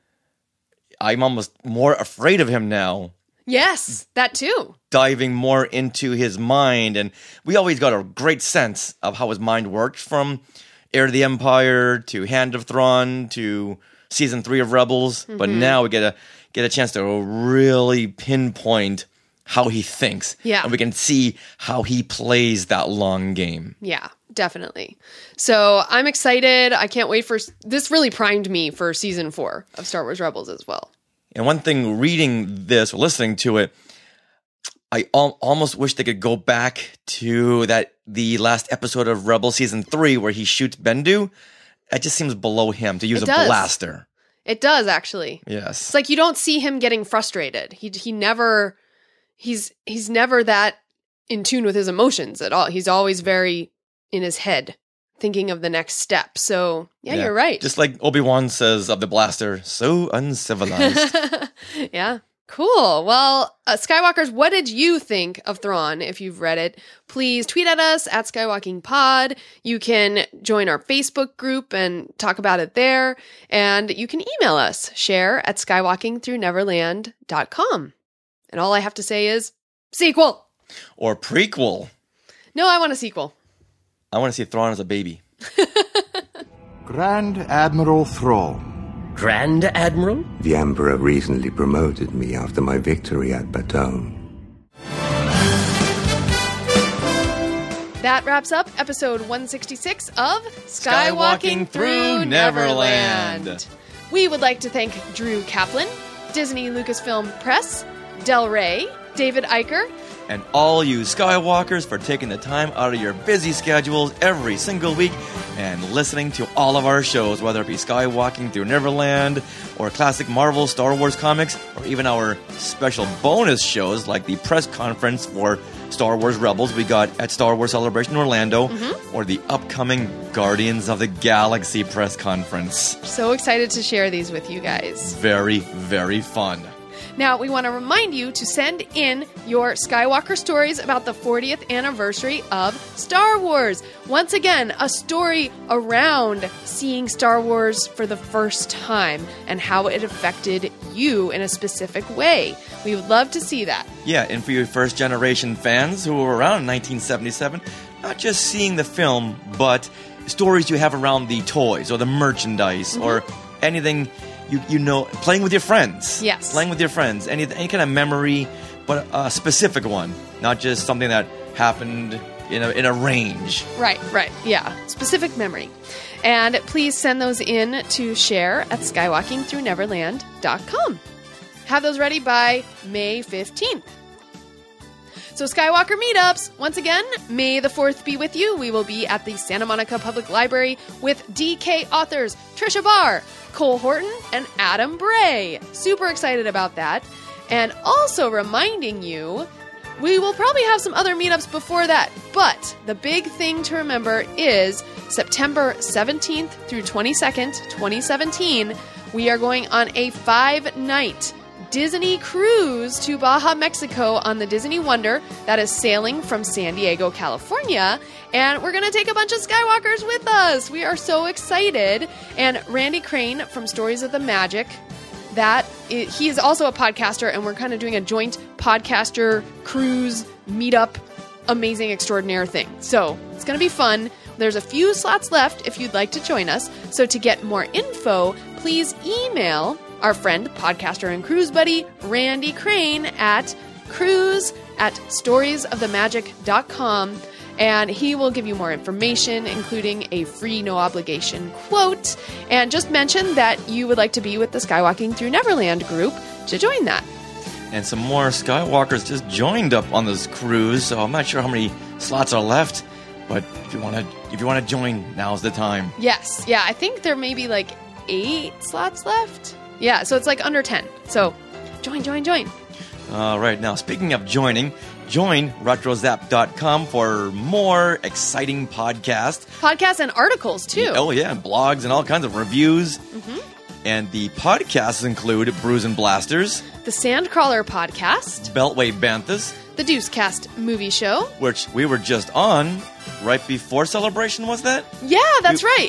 C: I'm almost more afraid of him now,
B: Yes, that too.
C: diving more into his mind. And we always got a great sense of how his mind worked from Heir to the Empire to Hand of Thrawn to season three of Rebels. Mm-hmm. But now we get a get a chance to really pinpoint how he thinks.
B: Yeah.
C: And we can see how he plays that long game.
B: Yeah, definitely. So I'm excited. I can't wait for... This really primed me for season four of Star Wars Rebels as well.
C: And one thing, reading this or listening to it, I al- almost wish they could go back to that the last episode of Rebels season three where he shoots Bendu. It just seems below him to use
B: It
C: a
B: does.
C: blaster.
B: It does, actually.
C: Yes.
B: It's like you don't see him getting frustrated. He he never... He's he's never that in tune with his emotions at all. He's always very in his head, thinking of the next step. So, yeah, yeah. you're right.
C: Just like Obi-Wan says of the blaster, so uncivilized.
B: Yeah, cool. Well, uh, Skywalkers, what did you think of Thrawn? If you've read it, please tweet at us at SkywalkingPod. You can join our Facebook group and talk about it there. And you can email us, share at skywalking through neverland dot com. And all I have to say is, sequel.
C: Or prequel.
B: No, I want a sequel.
C: I want to see Thrawn as a baby.
R: Grand Admiral Thrawn.
S: Grand Admiral?
O: The Emperor recently promoted me after my victory at Baton.
B: That wraps up episode one sixty-six of Skywalking,
C: Skywalking
B: Through
C: Through
B: Neverland.
C: Neverland.
B: We would like to thank Drew Kaplan, Disney Lucasfilm Press, Del Rey, David Aicher,
C: and all you Skywalkers for taking the time out of your busy schedules every single week and listening to all of our shows, whether it be Skywalking Through Neverland or classic Marvel Star Wars comics, or even our special bonus shows like the press conference for Star Wars Rebels we got at Star Wars Celebration Orlando, mm-hmm. or the upcoming Guardians of the Galaxy press conference.
B: So excited to share these with you guys.
C: Very, very fun.
B: Now, we want to remind you to send in your Skywalker stories about the fortieth anniversary of Star Wars. Once again, a story around seeing Star Wars for the first time and how it affected you in a specific way. We would love to see that.
C: Yeah, and for you first-generation fans who were around in nineteen seventy-seven, not just seeing the film, but stories you have around the toys or the merchandise, mm-hmm. or anything... You you know, playing with your friends.
B: Yes.
C: Playing with your friends. Any, any kind of memory, but a specific one. Not just something that happened in a, in a range.
B: Right, right. Yeah. Specific memory. And please send those in to share at skywalking through neverland dot com. Have those ready by May fifteenth. So Skywalker meetups, once again, May the fourth be with you. We will be at the Santa Monica Public Library with D K authors Trisha Barr, Cole Horton, and Adam Bray. Super excited about that. And also reminding you, we will probably have some other meetups before that. But the big thing to remember is September seventeenth through twenty-second, twenty seventeen, we are going on a five-night Disney cruise to Baja, Mexico on the Disney Wonder that is sailing from San Diego, California. And we're going to take a bunch of Skywalkers with us. We are so excited. And Randy Crane from Stories of the Magic, that is, he is also a podcaster, and we're kind of doing a joint podcaster cruise meetup amazing extraordinaire thing. So it's going to be fun. There's a few slots left if you'd like to join us. So to get more info, please email our friend, podcaster and cruise buddy, Randy Crane at cruise at stories of the magic dot com, and he will give you more information, including a free, no-obligation quote, and just mention that you would like to be with the Skywalking Through Neverland group to join that.
C: And some more Skywalkers just joined up on this cruise, so I'm not sure how many slots are left, but if you want to if you want to join, now's the time.
B: Yes, yeah, I think there may be like eight slots left. Yeah, so it's like under ten. So join, join, join.
C: All right, now speaking of joining, join retro zap dot com for more exciting podcasts.
B: Podcasts and articles, too.
C: Oh, yeah, and blogs and all kinds of reviews.
B: Mm-hmm.
C: And the podcasts include Brews and Blasters,
B: the Sandcrawler Podcast,
C: Beltway Banthas,
B: the Deucecast Movie Show,
C: which we were just on right before Celebration, was that?
B: Yeah, that's
C: we,
B: right.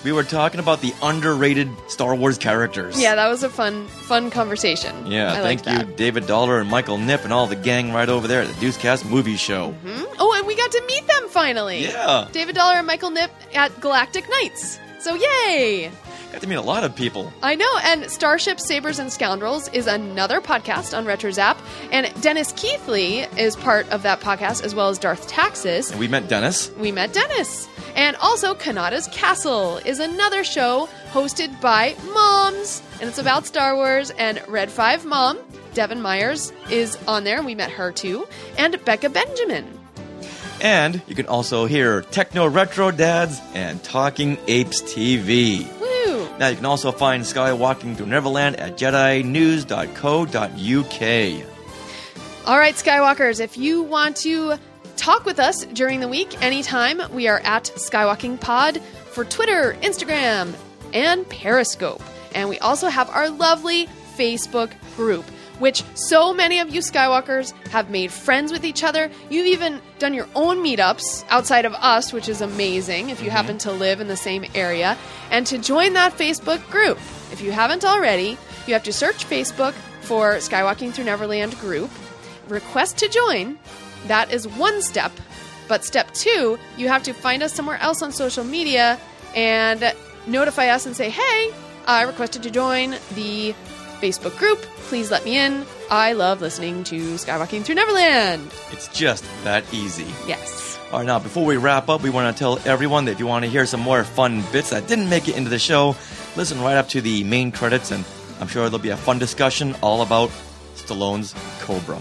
C: we were talking about the underrated Star Wars characters.
B: Yeah, that was a fun, fun conversation.
C: Yeah,
B: I
C: thank
B: liked
C: you,
B: that.
C: David Dollar and Michael Nipp and all the gang right over there at the Deucecast Movie Show.
B: Hmm? Oh, and we got to meet them finally.
C: Yeah.
B: David Dollar and Michael Nipp at Galactic Nights. So yay!
C: Got to meet a lot of people.
B: I know, and Starship Sabers and Scoundrels is another podcast on RetroZap, and Dennis Keithley is part of that podcast, as well as Darth Taxis.
C: And we met Dennis.
B: We met Dennis. And also, Kanata's Castle is another show hosted by moms, and it's about Star Wars, and Red five mom, Devin Myers, is on there. We met her, too. And Becca Benjamin.
C: And you can also hear Techno Retro Dads and Talking Apes T V.
B: Woo!
C: Now you can also find Skywalking Through Neverland at jedi news dot co dot u k.
B: All right, Skywalkers, if you want to talk with us during the week, anytime, we are at Skywalking Pod for Twitter, Instagram, and Periscope. And we also have our lovely Facebook group, which so many of you Skywalkers have made friends with each other. You've even done your own meetups outside of us, which is amazing if you mm-hmm. happen to live in the same area. And to join that Facebook group, if you haven't already, you have to search Facebook for Skywalking Through Neverland group, request to join. That is one step. But step two, you have to find us somewhere else on social media and notify us and say, hey, I requested to join the Facebook group. Please let me in. I love listening to Skywalking Through Neverland.
C: It's just that easy.
B: Yes.
C: All right, now, before we wrap up, we want to tell everyone that if you want to hear some more fun bits that didn't make it into the show, listen right up to the main credits, and I'm sure there'll be a fun discussion all about Stallone's Cobra.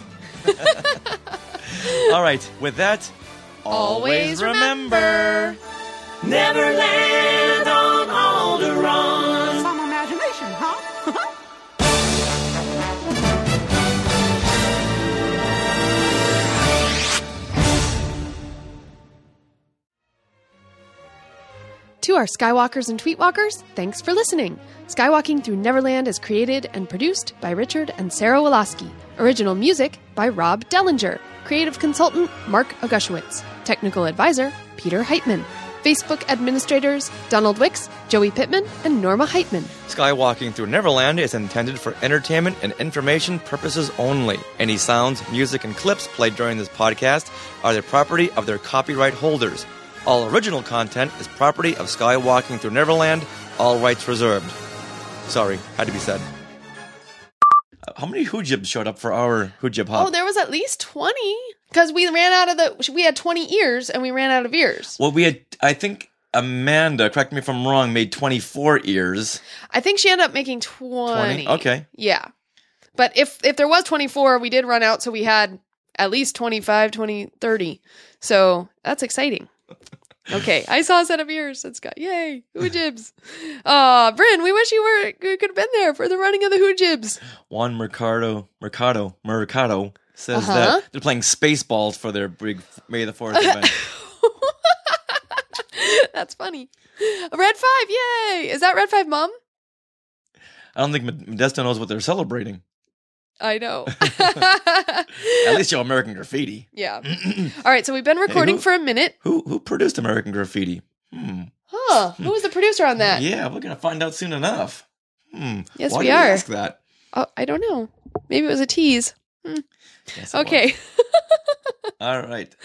C: All right, with that,
B: always, always remember,
L: Neverland on Alderaan.
G: Some imagination, huh?
B: To our Skywalkers and Tweetwalkers, thanks for listening. Skywalking Through Neverland is created and produced by Richard and Sarah Woloski. Original music by Rob Dellinger. Creative consultant Mark Augushowitz. Technical advisor Peter Heitman. Facebook administrators Donald Wicks, Joey Pittman, and Norma Heitman.
C: Skywalking Through Neverland is intended for entertainment and information purposes only. Any sounds, music, and clips played during this podcast are the property of their copyright holders. All original content is property of Skywalking Through Neverland, all rights reserved. Sorry, had to be said. Uh, how many Hoojibs showed up for our Hoojib hop?
B: Oh, there was at least twenty. Because we ran out of the... We had twenty ears, and we ran out of ears.
C: Well, we had... I think Amanda, correct me if I'm wrong, made twenty-four ears.
B: I think she ended up making twenty.
C: twenty? Okay.
B: Yeah. But if, if there was twenty-four, we did run out, so we had at least twenty-five, twenty, thirty. So that's exciting. Okay, I saw a set of ears. It's got yay, Hoojibs. Aw, uh, Bryn, we wish you were you could have been there for the running of the Hoojibs.
C: Juan Mercado Mercado Mercado says
B: uh-huh.
C: that they're playing Spaceballs for their big May the Fourth event.
B: That's funny. Red Five, yay! Is that Red Five Mom?
C: I don't think Modesto knows what they're celebrating.
B: I know.
C: At least show American Graffiti.
B: Yeah. All right, so we've been recording
C: hey, who,
B: for a minute.
C: Who who produced American Graffiti? Hmm.
B: Huh. Who was the producer on that?
C: Yeah, we're going to find out soon enough. Hmm.
B: Yes,
C: Why
B: we
C: did
B: are.
C: You ask that?
B: Oh, I don't know. Maybe it was a tease. Hmm.
C: Yes,
B: okay.
C: All right.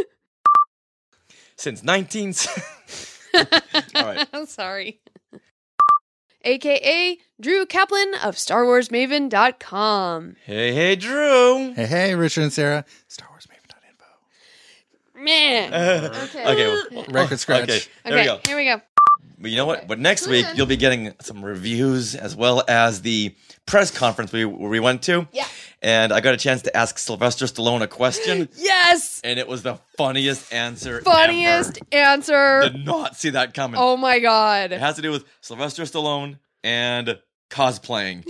C: Since nineteen... All right.
B: I'm sorry. A K A Drew Kaplan of Star Wars Maven dot com.
C: Hey, hey, Drew.
D: Hey, hey, Richard and Sarah. Star Wars Maven dot info.
B: Man.
C: Uh,
B: okay.
C: Okay. Well,
D: record scratch.
C: Okay. There
B: okay,
C: we go.
B: Here we go.
C: But you know what? But next week, you'll be getting some reviews as well as the press conference we, where we went to.
B: Yeah.
C: And I got a chance to ask Sylvester Stallone a question.
B: Yes!
C: And it was the funniest answer
B: Funniest
C: ever.
B: answer.
C: Did not see that coming.
B: Oh my God.
C: It has to do with Sylvester Stallone and cosplaying.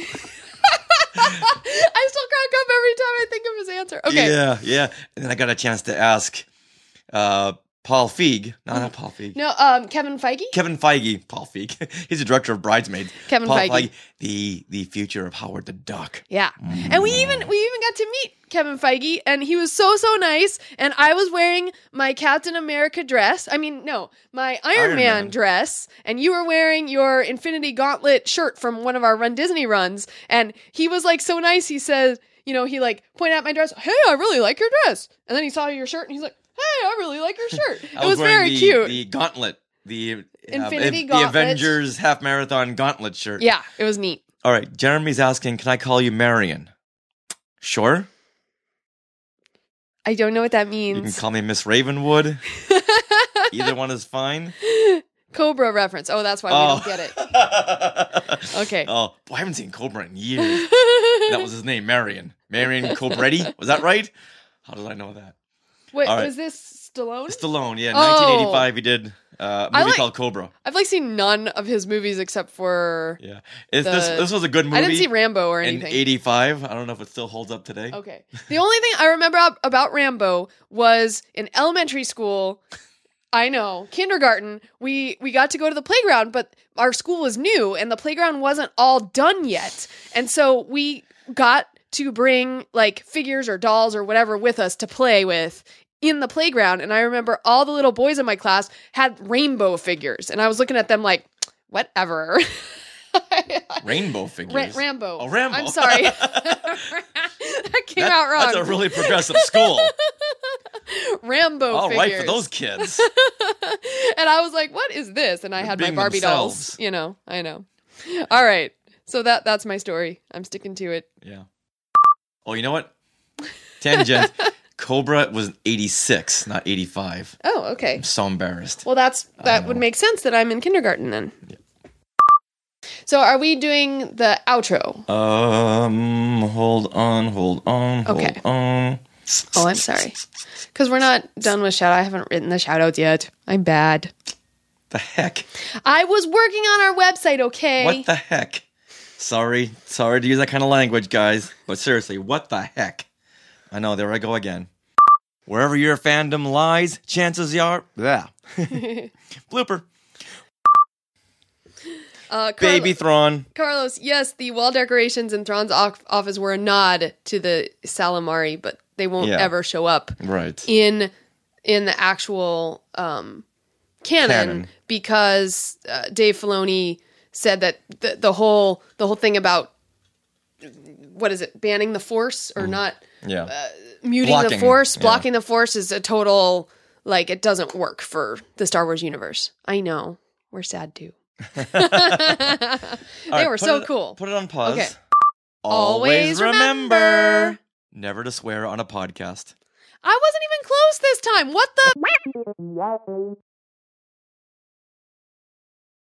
B: I still crack up every time I think of his answer. Okay.
C: Yeah, yeah. And then I got a chance to ask uh, Paul Feig. No, not Paul Feig.
B: No, um, Kevin Feige?
C: Kevin Feige. Paul Feig. He's the director of Bridesmaids.
B: Kevin
C: Paul
B: Feige.
C: Feige. The the future of Howard the Duck.
B: Yeah. And we even we even got to meet Kevin Feige, and he was so, so nice. And I was wearing my Captain America dress. I mean, no, my Iron,
C: Iron
B: Man,
C: Man.
B: dress. And you were wearing your Infinity Gauntlet shirt from one of our Run Disney runs. And he was like so nice. He said, you know, he like pointed at my dress. Hey, I really like your dress. And then he saw your shirt and he's like, hey, I really like your shirt.
C: I
B: It was
C: wearing
B: very
C: the,
B: cute.
C: The gauntlet. The
B: Infinity
C: uh,
B: Gauntlet.
C: The Avengers half marathon gauntlet shirt.
B: Yeah, it was neat.
C: All right. Jeremy's asking, can I call you Marion? Sure.
B: I don't know what that
C: You can
B: means.
C: call me Miss Ravenwood. Either one is fine.
B: Cobra reference. Oh, that's why we
C: Oh.
B: don't get it. Okay.
C: Oh, boy, I haven't seen Cobra in years. That was his name, Marion. Marion Cobretti. Was that right? How did I know that?
B: Wait,
C: All right.
B: was this Stallone?
C: Stallone, yeah.
B: Oh.
C: nineteen eighty-five, he did uh, a
B: I
C: movie
B: like-
C: called Cobra.
B: I've like seen none of his movies except for
C: Yeah. It's,
B: the-
C: this, this was a good movie.
B: I didn't see Rambo or
C: In
B: anything.
C: eighty-five. I don't know if it still holds up today.
B: Okay. The only thing I remember ab- about Rambo was in elementary school. I know, kindergarten. We we got to go to the playground, but our school was new and the playground wasn't all done yet, and so we got to bring like figures or dolls or whatever with us to play with in the playground. And I remember all the little boys in my class had rainbow figures, and I was looking at them like, whatever.
C: Rainbow figures.
B: Ra- Rambo.
C: Oh, Rambo.
B: I'm sorry. That came
C: That-
B: out wrong.
C: That's a really progressive school.
B: Rambo
C: All right
B: figures.
C: for those kids.
B: And I was like, what is this? And I had my
C: being
B: Barbie dolls.
C: themselves.
B: You know, I know. All right. So that that's my story. I'm sticking to it.
C: Yeah. Oh, you know what? Tangent. Cobra was eighty-six, not eighty-five.
B: Oh, okay.
C: I'm so embarrassed.
B: Well, that's that would make sense that I'm in kindergarten then. So are we doing the outro?
C: Um, hold on, hold on, hold
B: Okay.
C: on.
B: Oh, I'm sorry. Because we're not done with shout. I haven't written the shout outs yet. I'm bad.
C: The heck?
B: I was working on our website, okay?
C: What the heck? Sorry, sorry to use that kind of language, guys. But seriously, what the heck? I know, there I go again. Wherever your fandom lies, chances are... Yeah. Blooper.
B: Uh, Carlo-
C: Baby Thrawn.
B: Carlos, yes, the wall decorations in Thrawn's off- office were a nod to the Salamari, but they won't
C: Yeah.
B: ever show up
C: Right.
B: in in the actual um, canon,
C: Canon.
B: because uh, Dave Filoni said that the, the whole the whole thing about what is it, banning the Force or not
C: Yeah.
B: uh, muting the
C: Blocking,
B: Force,
C: yeah.
B: blocking the Force is a total, like, it doesn't work for the Star Wars universe. I know, we're sad too. They
C: right,
B: were
C: put
B: so
C: it-
B: cool.
C: Put it on pause.
B: Okay.
C: Always
B: Always remember.
C: remember never to swear on a podcast.
B: I wasn't even close this time. What the?